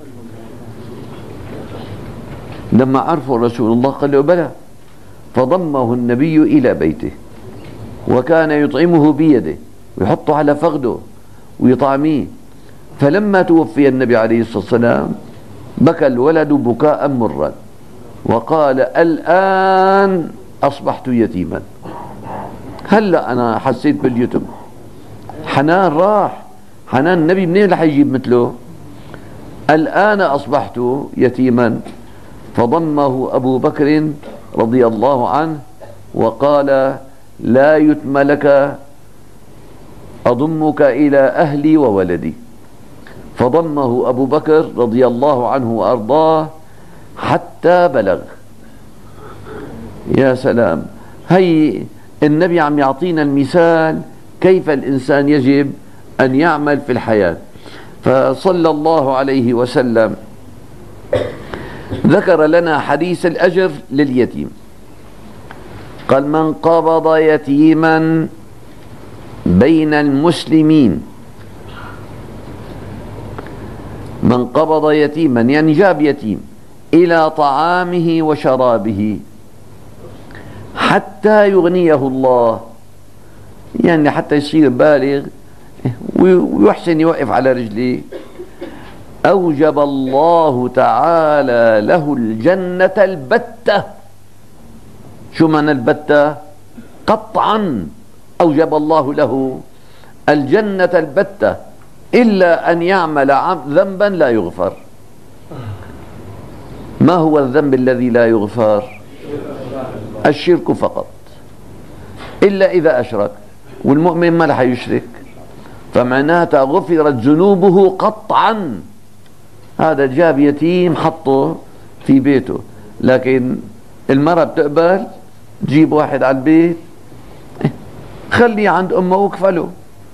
لما عرفوا رسول الله قال له بلى. فضمه النبي إلى بيته وكان يطعمه بيده ويحطه على فخده ويطعميه. فلما توفي النبي عليه الصلاة والسلام بكى الولد بكاء مرا وقال الآن أصبحت يتيما، هلأ أنا حسيت باليتم. حنان راح، حنان النبي منين رح يجيب مثله؟ الآن أصبحت يتيما. فضمه أبو بكر رضي الله عنه وقال لا يتم لك، أضمك إلى أهلي وولدي. فضمه أبو بكر رضي الله عنه وأرضاه حتى بلغ. يا سلام، هي النبي عم يعطينا المثال كيف الإنسان يجب أن يعمل في الحياة. فصلى الله عليه وسلم ذكر لنا حديث الأجر لليتيم، قال من قبض يتيما بين المسلمين، من قبض يتيما يعني جاب يتيم إلى طعامه وشرابه حتى يغنيه الله، يعني حتى يصير بالغ ويحسن يوقف على رجليه، أوجب الله تعالى له الجنة البتة. شو معنى البتة؟ قطعا أوجب الله له الجنة البتة إلا أن يعمل ذنبا لا يغفر. ما هو الذنب الذي لا يغفر؟ الشرك فقط، إلا إذا أشرك، والمؤمن ما رح يشرك، فمعناتها غفرت ذنوبه قطعا. هذا جاب يتيم حطه في بيته، لكن المرأة بتقبل تجيب واحد على البيت خليه عند أمه وكفله،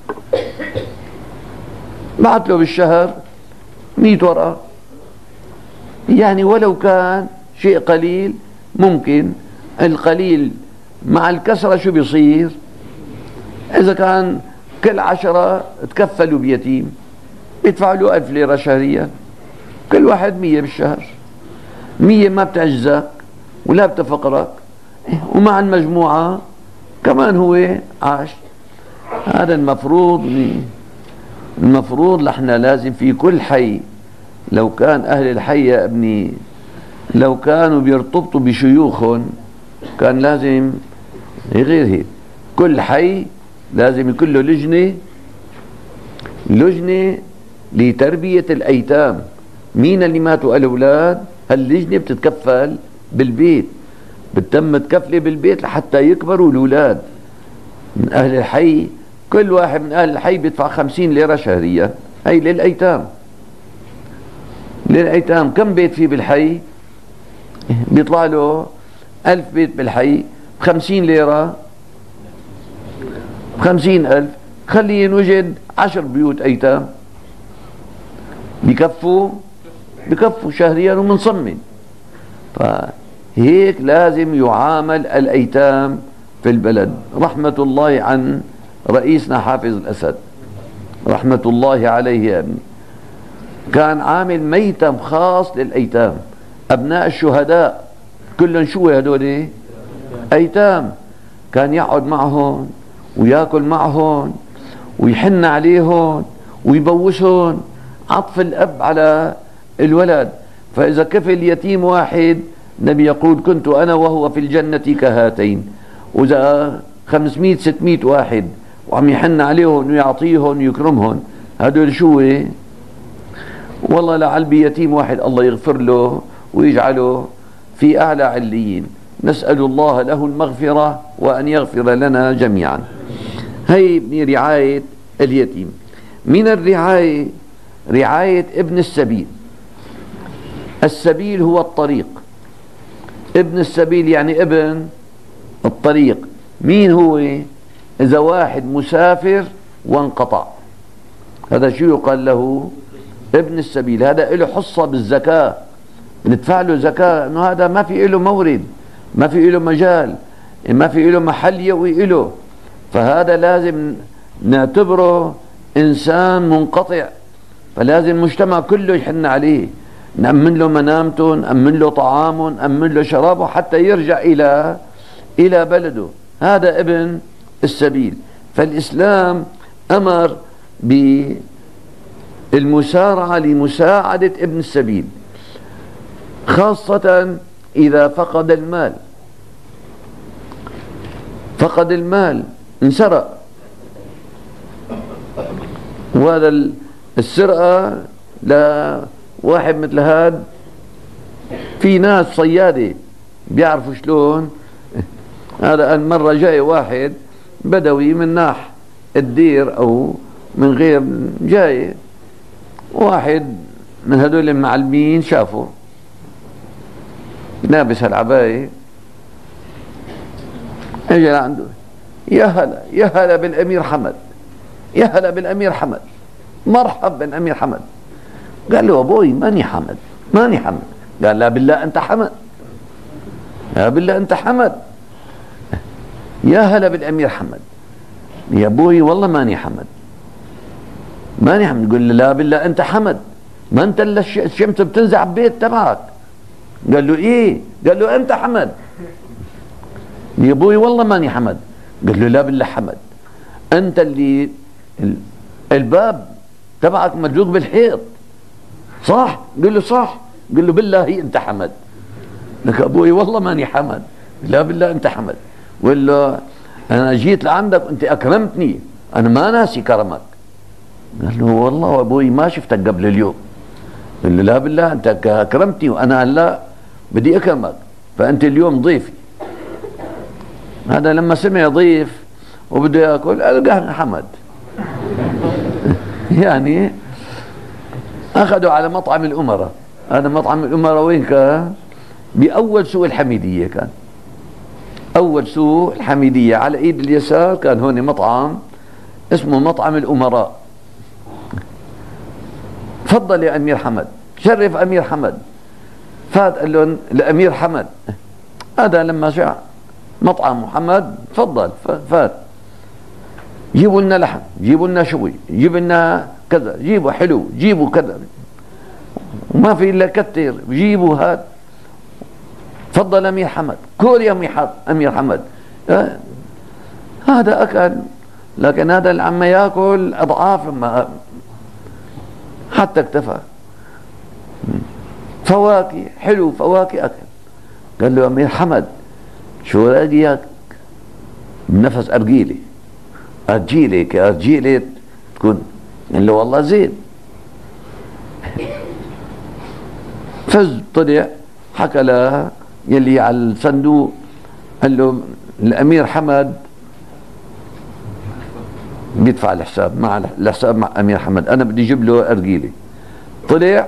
بعت له بالشهر مئة ورقة، يعني ولو كان شيء قليل. ممكن القليل مع الكسرة شو بيصير؟ إذا كان كل عشرة تكفلوا بيتيم يدفع له ألف ليرة شهريا، كل واحد مية بالشهر، مية ما بتعجزك ولا بتفقرك، ومع المجموعة كمان هو عاش. هذا المفروض المفروض نحن لازم في كل حي، لو كان أهل الحي يا ابني لو كانوا بيرتبطوا بشيوخهم كان لازم غير هيك، كل حي لازم يكون له لجنة لجنة لتربية الأيتام. مين اللي ماتوا الأولاد؟ هاللجنة بتتكفل بالبيت، بتتم تكفله بالبيت لحتى يكبروا الأولاد من أهل الحي. كل واحد من أهل الحي بيدفع خمسين ليرة شهريا، هي للأيتام. للأيتام كم بيت فيه بالحي؟ بيطلع له ألف بيت بالحي بخمسين ليرة، بخمسين ألف، خليه ينوجد عشر بيوت أيتام بكفوا بكفوا شهريا ومنصمن. فهيك لازم يعامل الأيتام في البلد. رحمة الله عن رئيسنا حافظ الأسد رحمة الله عليه يا ابني، كان عامل ميتم خاص للأيتام، أبناء الشهداء كلهم شو هدول؟ أيتام. كان يقعد معهم ويأكل معهم ويحن عليهم ويبوسهم، عطف الأب على الولد. فإذا كفل يتيم واحد النبي يقول كنت أنا وهو في الجنة كهاتين، وإذا خمسمئة ستمئة واحد وعم يحن عليهم ويعطيهم ويكرمهم، هدول شو؟ والله لعل بيتيم واحد الله يغفر له ويجعله في أعلى عليين. نسأل الله له المغفرة وأن يغفر لنا جميعا. هي من رعاية اليتيم. من الرعاية رعاية ابن السبيل. السبيل هو الطريق، ابن السبيل يعني ابن الطريق. مين هو؟ إذا واحد مسافر وانقطع، هذا شو يقال له؟ ابن السبيل. هذا له حصة بالزكاة، ندفع له زكاة، انه هذا ما في له مورد، ما في له مجال، ما في له محل يوي له، فهذا لازم نعتبره إنسان منقطع، فلازم المجتمع كله يحن عليه، نأمن له منامته، نأمن له طعامه، نأمن له شرابه حتى يرجع إلى إلى بلده. هذا ابن السبيل. فالإسلام أمر بالمسارعة لمساعدة ابن السبيل، خاصة إذا فقد المال. فقد المال، انسرق، وهذا السرقة لواحد مثل هذا، في ناس صيادة بيعرفوا شلون. هذا مرة جاي واحد بدوي من ناح الدير أو من غير، جاي واحد من هدول المعلمين شافه لابس هالعباية، اجى لعنده، يا هلا يا هلا بالأمير حمد، يا هلا بالأمير حمد، مرحبا بالأمير حمد. قال له أبوي ماني حمد، ماني حمد. قال لا بالله أنت حمد، لا بالله أنت حمد. يا هلا بالأمير حمد. يا أبوي والله ماني حمد، ماني حمد. يقول له لا بالله أنت حمد، ما أنت إلا الشمس بتنزع ببيت تبعك. قال له إيه؟ قال له أنت حمد. يا أبوي والله ماني حمد. قال له لا بالله حمد، أنت اللي الباب تبعك مدلوق بالحيط، صح؟ قال له صح. قال له بالله أنت حمد. لك أبوي والله ماني حمد، لا بالله أنت حمد. قال له أنا جيت لعندك وأنت أكرمتني، أنا ما ناسي كرمك. قال له والله أبوي ما شفتك قبل اليوم. قال له لا بالله أنت أكرمتني وأنا هلا بدي أكرمك، فأنت اليوم ضيفي. هذا لما سمع ضيف وبده ياكل ألقاه حمد. يعني أخذوا على مطعم الأمراء. هذا مطعم الأمراء وين كان؟ بأول سوق الحميدية. كان أول سوق الحميدية على إيد اليسار كان هون مطعم اسمه مطعم الأمراء. تفضل يا أمير حمد، شرف أمير حمد. فات قال له لأمير حمد، هذا لما جاء مطعم محمد تفضل، فات جيبوا لنا لحم، جيبوا لنا شوي، جيبوا لنا كذا، جيبوا حلو، جيبوا كذا، وما في الا كتير، جيبوا هاد. تفضل امير حمد، كل يا امير حمد. آه. هذا اكل، لكن هذا اللي عم ياكل اضعاف ما حتى اكتفى. فواكه حلو، فواكه اكل. قال له امير حمد شو رايك بنفس ارجيلي؟ ارجيلي كارجيلي تكون. قال له والله زين. فز طلع حكى له يلي على الصندوق، قال له الامير حمد بيدفع الحساب، مع الحساب مع امير حمد، انا بدي اجيب له ارجيلي. طلع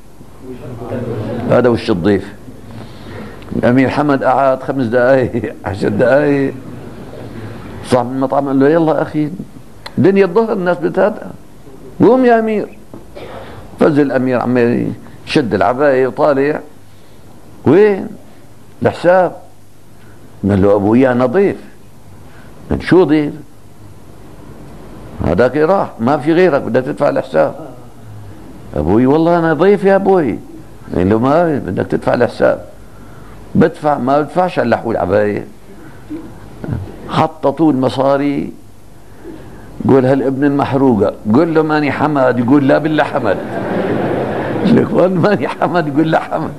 هذا وش الضيف. الامير حمد قعد خمس دقائق عشر دقائق، صاحب المطعم قال له يلا اخي دنيا الظهر الناس بتهدأ، قوم يا امير. فز الامير عم شد العباية وطالع، وين الحساب؟ قال له ابويا انا ضيف. قال شو ضيف؟ هذاك راح ما في غيرك بدك تدفع الحساب. ابوي والله انا ضيف يا ابوي. قال له ما بدك تدفع الحساب. بدفع ما بدفعش على العباية. حطوا المصاري. قول هالابن المحروقة، قول له ماني حمد، يقول لا بالله حمد. لك والله ماني حمد، يقول لا حمد.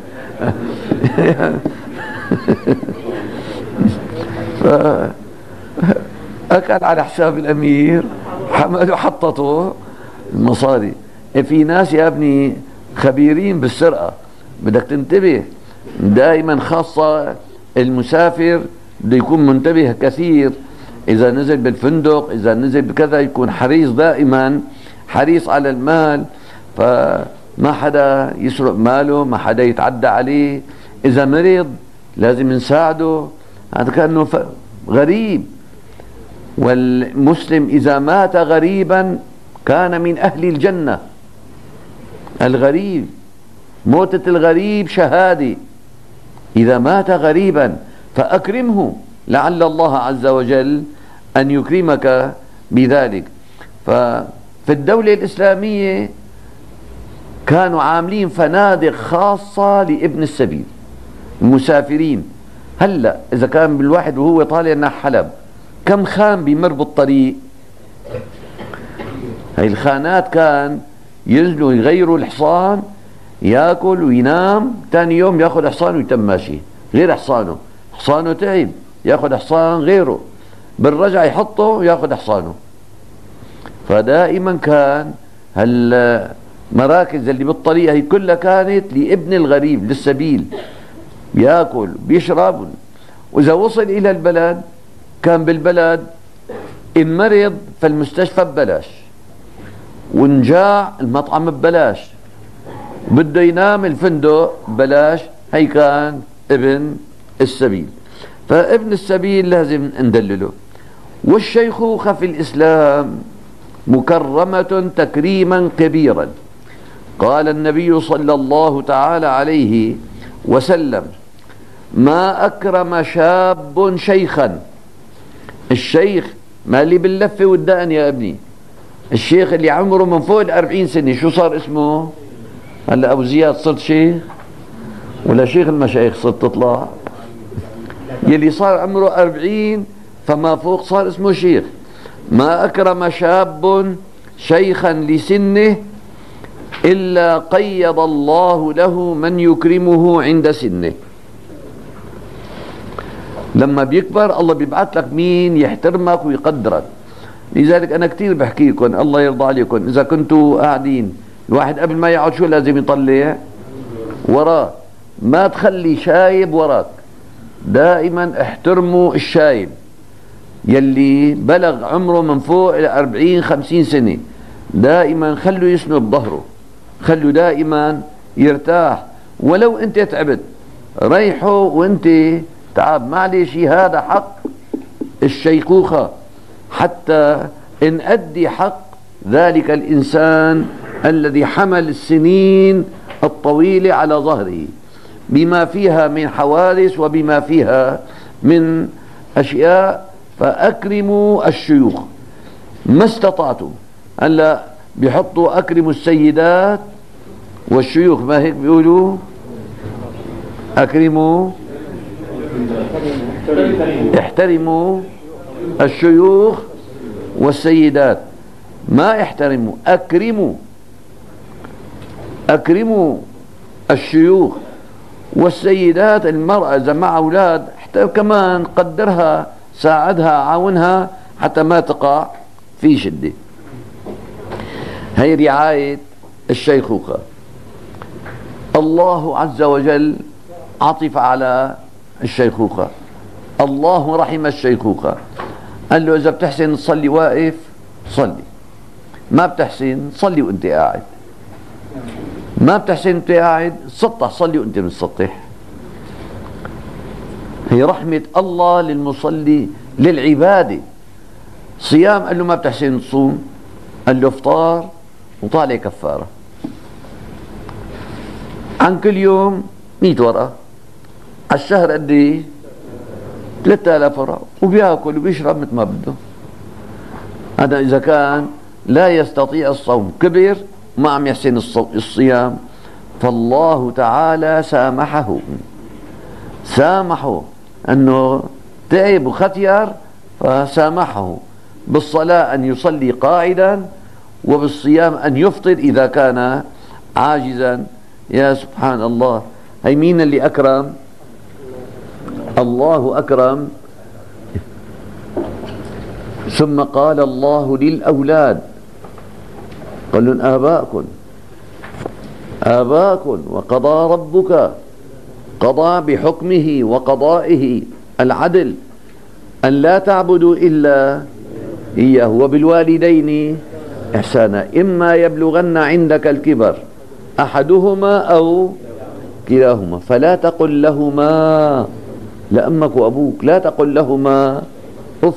فأكل على حساب الأمير حمد وحطته المصاري. في ناس يا ابني خبيرين بالسرقة، بدك تنتبه دائما، خاصة المسافر بده يكون منتبه كثير. إذا نزل بالفندق، إذا نزل بكذا، يكون حريص دائما، حريص على المال، فما حدا يسرق ماله، ما حدا يتعدى عليه. إذا مرض لازم نساعده، هذا كأنه غريب. والمسلم إذا مات غريبا كان من أهل الجنة. الغريب، موتة الغريب شهادة. إذا مات غريبا فأكرمه، لعل الله عز وجل أن يكرمك بذلك. ففي الدولة الإسلامية كانوا عاملين فنادق خاصة لابن السبيل، المسافرين. هلأ إذا كان بالواحد وهو طالع نحو حلب كم خان بيمر بالطريق، هاي الخانات كان ينزلوا يغيروا الحصان، ياكل وينام، ثاني يوم ياخذ حصان ويتم ماشي غير حصانه، حصانه تعب ياخذ حصان غيره، بالرجع يحطه ياخذ حصانه. فدائما كان هالمراكز اللي بالطريق هي كلها كانت لابن الغريب للسبيل، بياكل بيشرب، واذا وصل الى البلد كان بالبلد ان مرض فالمستشفى ببلاش، ونجاع المطعم ببلاش، بده ينام الفندق ببلاش. هي كان ابن السبيل. فابن السبيل لازم ندلله. والشيخوخة في الإسلام مكرمة تكريما كبيرا. قال النبي صلى الله تعالى عليه وسلم: ما أكرم شاب شيخا. الشيخ ما اللي باللفة والدقن يا ابني، الشيخ اللي عمره من فوق الأربعين سنة شو صار اسمه؟ هلا أبو زياد صرت شيخ ولا شيخ المشايخ صرت تطلع؟ يلي صار عمره أربعين فما فوق صار اسمه شيخ. ما أكرم شاب شيخا لسنه إلا قيض الله له من يكرمه عند سنه. لما بيكبر الله بيبعث لك مين يحترمك ويقدرك. لذلك أنا كتير بحكي لكم الله يرضى عليكم، إذا كنتوا قاعدين الواحد قبل ما يقعد شو لازم يطلع وراه، ما تخلي شايب وراك. دائما احترموا الشايب يلي بلغ عمره من فوق إلى أربعين خمسين سنة، دائما خلوا يسند ظهره، خلوا دائما يرتاح. ولو انت تعبت ريحه وانت تعب، معلش هذا حق الشيخوخة، حتى ان أدي حق ذلك الإنسان الذي حمل السنين الطويلة على ظهره بما فيها من حوادث وبما فيها من أشياء. فأكرموا الشيوخ ما استطعتم. هلا بيحطوا أكرموا السيدات والشيوخ، ما هيك بيقولوا؟ أكرموا احترموا الشيوخ والسيدات، ما احترموا، أكرموا أكرموا الشيوخ والسيدات. المرأة إذا مع أولاد كمان قدرها، ساعدها، عاونها حتى ما تقع في شدة. هي رعاية الشيخوخة. الله عز وجل عطف على الشيخوخة، الله رحم الشيخوخة، قال له إذا بتحسن تصلي واقف صلي، ما بتحسن صلي وانت قاعد، ما بتحسن وانت قاعد سطح صلي وانت متسطح. هي رحمة الله للمصلي للعبادة. صيام قال له ما بتحسن تصوم، قال له افطار وطالع كفارة عن كل يوم مئة ورقة، على الشهر قد ايه؟ ثلاثة آلاف ورقة، وبياكل وبيشرب مثل ما بده. هذا إذا كان لا يستطيع الصوم، كبر ما عم يحسن الصيام، فالله تعالى سامحه سامحه أنه تعب وختير، فسامحه بالصلاة أن يصلي قاعدا، وبالصيام أن يفطر إذا كان عاجزا. يا سبحان الله، هي مين اللي أكرم؟ الله أكرم. ثم قال الله للأولاد: قل لهم آباءكم آباءكم وقضى ربك، قضى بحكمه وقضائه العدل أن لا تعبدوا إلا إياه وبالوالدين إحسانا، إما يبلغن عندك الكبر أحدهما أو كلاهما فلا تقل لهما لأمك وأبوك لا تقل لهما أف،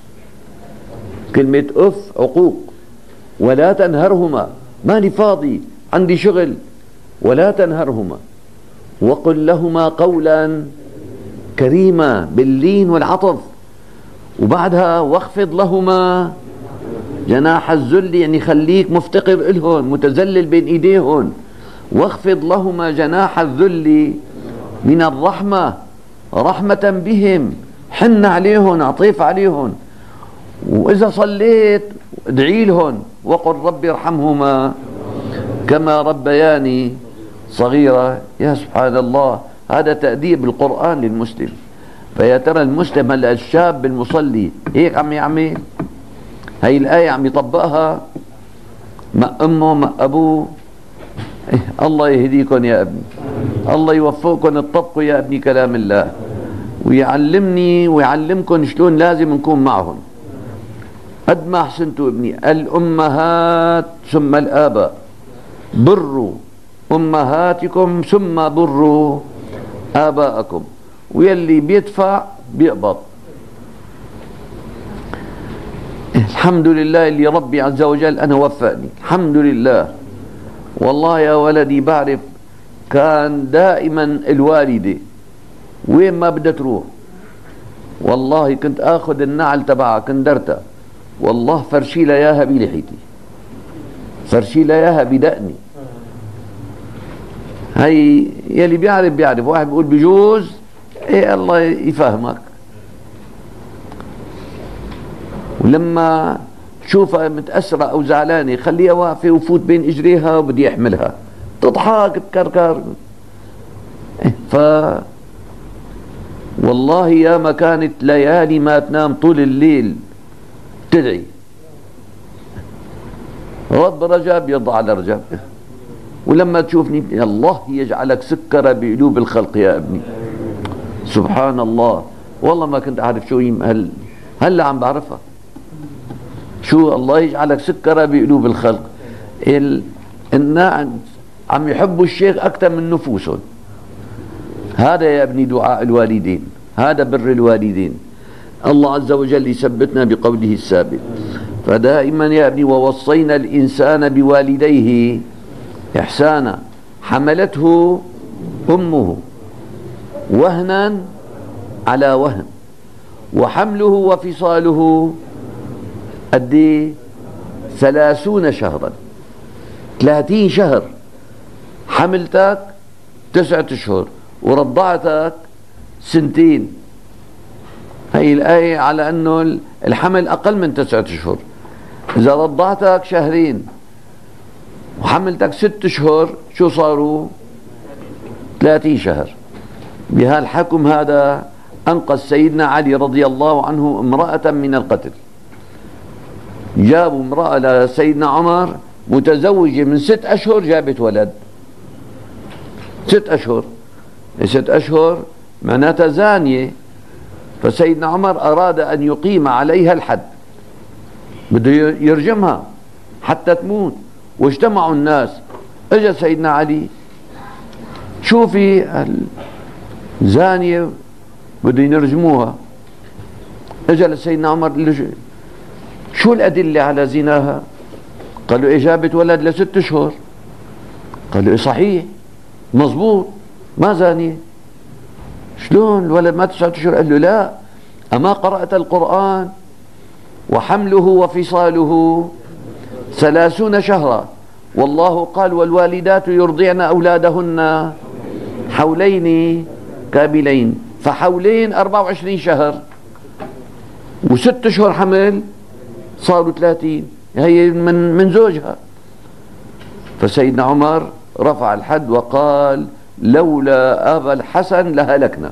كلمة أف عقوق. ولا تنهرهما، ماني فاضي عندي شغل، ولا تنهرهما. وقل لهما قولا كريما باللين والعطف. وبعدها واخفض لهما جناح الذل، يعني خليك مفتقر إلهن متذلل بين إيديهن. واخفض لهما جناح الذل من الرحمة، رحمة بهم، حن عليهن، عطيف عليهن. وإذا صليت ادعي لهن وقل رب ارحمهما كما ربياني صغيرة. يا سبحان الله، هذا تأديب القرآن للمسلم. فيا ترى المسلم هلا الشاب المصلي هيك عم يعمل؟ هي الآية عم يطبقها مع أمه مع أبوه؟ إيه، الله يهديكم يا ابني، الله يوفقكم تطبقوا يا ابني كلام الله، ويعلمني ويعلمكم شلون لازم نكون معهم. قد ما أحسنتوا ابني، الأمهات ثم الآباء، بروا أمهاتكم ثم بروا آباءكم، ويلي بيدفع بيقبض. الحمد لله اللي ربي عز وجل أنا وفقني، الحمد لله. والله يا ولدي بعرف كان دائما الوالدة وين ما بدها تروح، والله كنت آخذ النعل تبعها كندرتها، والله فرشي لها اياها بلحيتي، فرشي لها اياها بدقني. هي يلي بيعرف بيعرف، واحد بيقول بجوز، ايه الله يفهمك. ولما تشوفها متأثرة أو زعلانة خليها واقفة وفوت بين إجريها وبدي يحملها، تضحك تكركر. ف والله يا ما كانت ليالي ما تنام طول الليل تدعي رب رجب يضع على رجب. ولما تشوفني الله يجعلك سكر بقلوب الخلق يا ابني. سبحان الله، والله ما كنت أعرف شو هل هلا عم بعرفها. شو الله يجعلك سكر بقلوب الخلق. ال... الناس عم يحبوا الشيخ أكثر من نفوسهم. هذا يا ابني دعاء الوالدين، هذا بر الوالدين. الله عز وجل يثبتنا بقوله الثابت. فدائما يا ابني ووصينا الإنسان بوالديه إحسانا حملته أمه وهنا على وهن وحمله وفصاله قد ايه؟ ثلاثون شهرا، ثلاثين شهر. حملتك تسعة اشهر ورضعتك سنتين. هي الآية على انه الحمل اقل من تسعة اشهر. اذا رضعتك شهرين وحملتك ست اشهر شو صاروا؟ ثلاثين شهر. بهالحكم هذا انقذ سيدنا علي رضي الله عنه امرأة من القتل. جابوا امرأة لسيدنا عمر متزوجة من ست أشهر جابت ولد. ست أشهر، ست أشهر معناتها زانية. فسيدنا عمر أراد أن يقيم عليها الحد، بده يرجمها حتى تموت. واجتمعوا الناس، اجى سيدنا علي شوفي الزانية بده يرجموها. اجى لسيدنا عمر شو الأدلة على زناها؟ قالوا إيه جابت ولد لست أشهر. قالوا إيه صحيح مزبوط ما زانية. شلون الولد ما تسعة أشهر؟ قال له لا، أما قرأت القرآن وحمله وفصاله ثلاثون شهرا، والله قال والوالدات يرضعن أولادهن حولين كاملين. فحولين أربعة وعشرين شهر وست أشهر حمل صاروا ثلاثين، هي من من زوجها. فسيدنا عمر رفع الحد وقال لولا أبا الحسن لهلكنا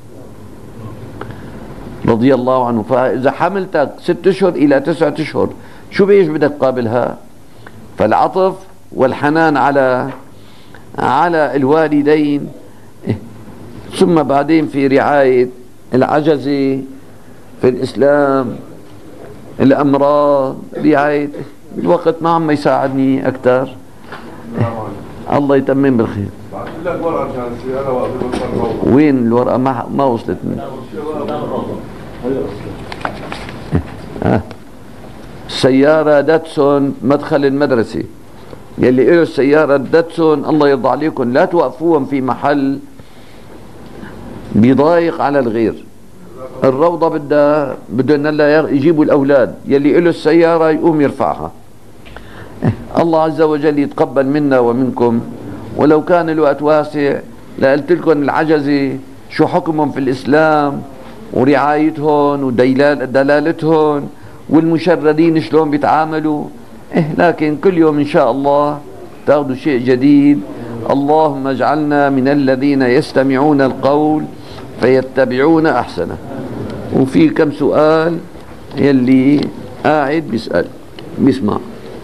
رضي الله عنه. فإذا حملتك ست أشهر إلى تسعة أشهر شو بيش بدك قابلها؟ فالعطف والحنان على على الوالدين، ثم بعدين في رعاية العجزة في الإسلام، الأمراض، رعاية. الوقت ما عم يساعدني أكثر. الله يتمم بالخير. لك ورقه عشان السياره واقف. وين الورقه؟ ما ما وصلتني. آه. سيارة داتسون مدخل المدرسة، يلي له السيارة داتسون الله يرضى عليكم لا توقفوهم في محل بيضايق على الغير. الروضة بدها بدهم هلا يجيبوا الأولاد، يلي له السيارة يقوم يرفعها. الله عز وجل يتقبل منا ومنكم. ولو كان الوقت واسع لقلت لكم العجزة شو حكمهم في الإسلام ورعايتهم ودلالتهم، والمشردين شلون بيتعاملوا. إيه لكن كل يوم إن شاء الله تاخذوا شيء جديد. اللهم اجعلنا من الذين يستمعون القول فيتبعون أحسنه. وفي كم سؤال يلي قاعد بيسأل بيسمع.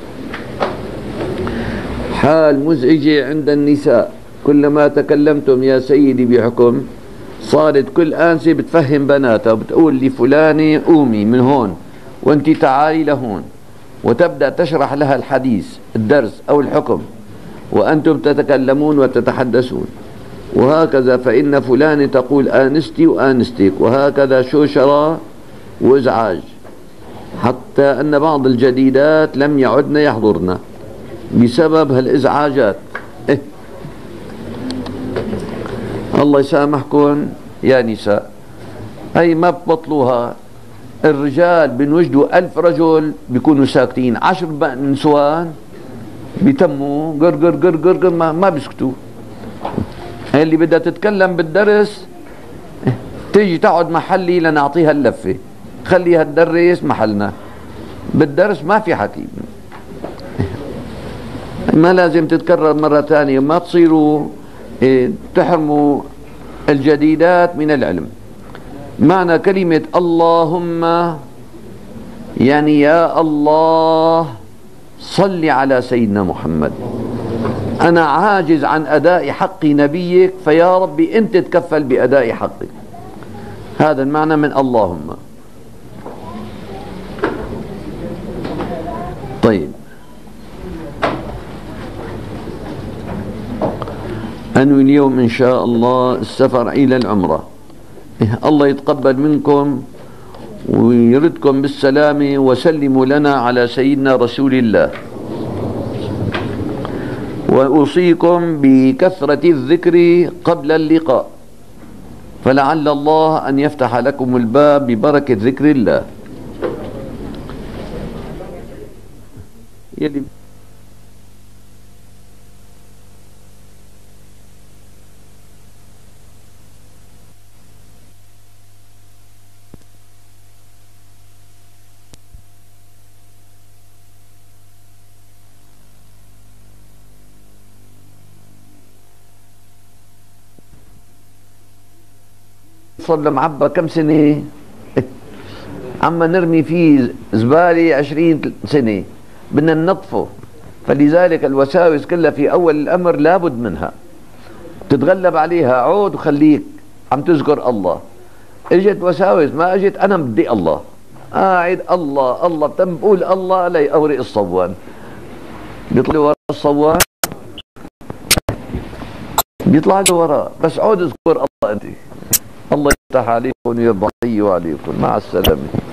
حال مزعجة عند النساء، كلما تكلمتم يا سيدي بحكم صارت كل آنسة بتفهم بناتها وبتقول لفلانة قومي من هون وانت تعالي لهون، وتبدأ تشرح لها الحديث الدرس أو الحكم وأنتم تتكلمون وتتحدثون، وهكذا فإن فلانة تقول آنستي وآنستك، وهكذا شوشرة وإزعاج، حتى أن بعض الجديدات لم يعدن يحضرن بسبب هالإزعاجات. إيه؟ الله يسامحكم يا نساء، هي ما ببطلوها. الرجال بنوجدوا ألف رجل بيكونوا ساكتين، عشر نسوان بيتموا قر قر قر قر, قر ما, ما بيسكتوا. هي اللي بدها تتكلم بالدرس تيجي تقعد محلي لنعطيها اللفة، خليها تدرس محلنا، بالدرس ما في حكي. ما لازم تتكرر مرة ثانية، ما تصيروا تحرموا الجديدات من العلم. معنى كلمة اللهم يعني يا الله صل على سيدنا محمد، أنا عاجز عن أداء حق نبيك فيا ربي أنت تكفل بأداء حقك. هذا المعنى من اللهم. طيب، أنوي اليوم إن شاء الله السفر إلى العمرة. الله يتقبل منكم ويردكم بالسلامة، وسلموا لنا على سيدنا رسول الله. وأوصيكم بكثرة الذكر قبل اللقاء، فلعل الله أن يفتح لكم الباب ببركة ذكر الله. يلي صار معبى كم سنة عما نرمي فيه زبالة عشرين سنة بدنا ننظفه. فلذلك الوساوس كلها في أول الأمر لابد منها، تتغلب عليها. عود وخليك عم تذكر الله. اجت وساوس ما اجت أنا بدي الله، قاعد الله الله بتم بقول الله لي أورق الصوان بيطلع ورا الصوان بيطلع له وراء، بس عود اذكر الله أنت. الله يفتح عليكم ويرضى علي وعليكم. مع السلامة.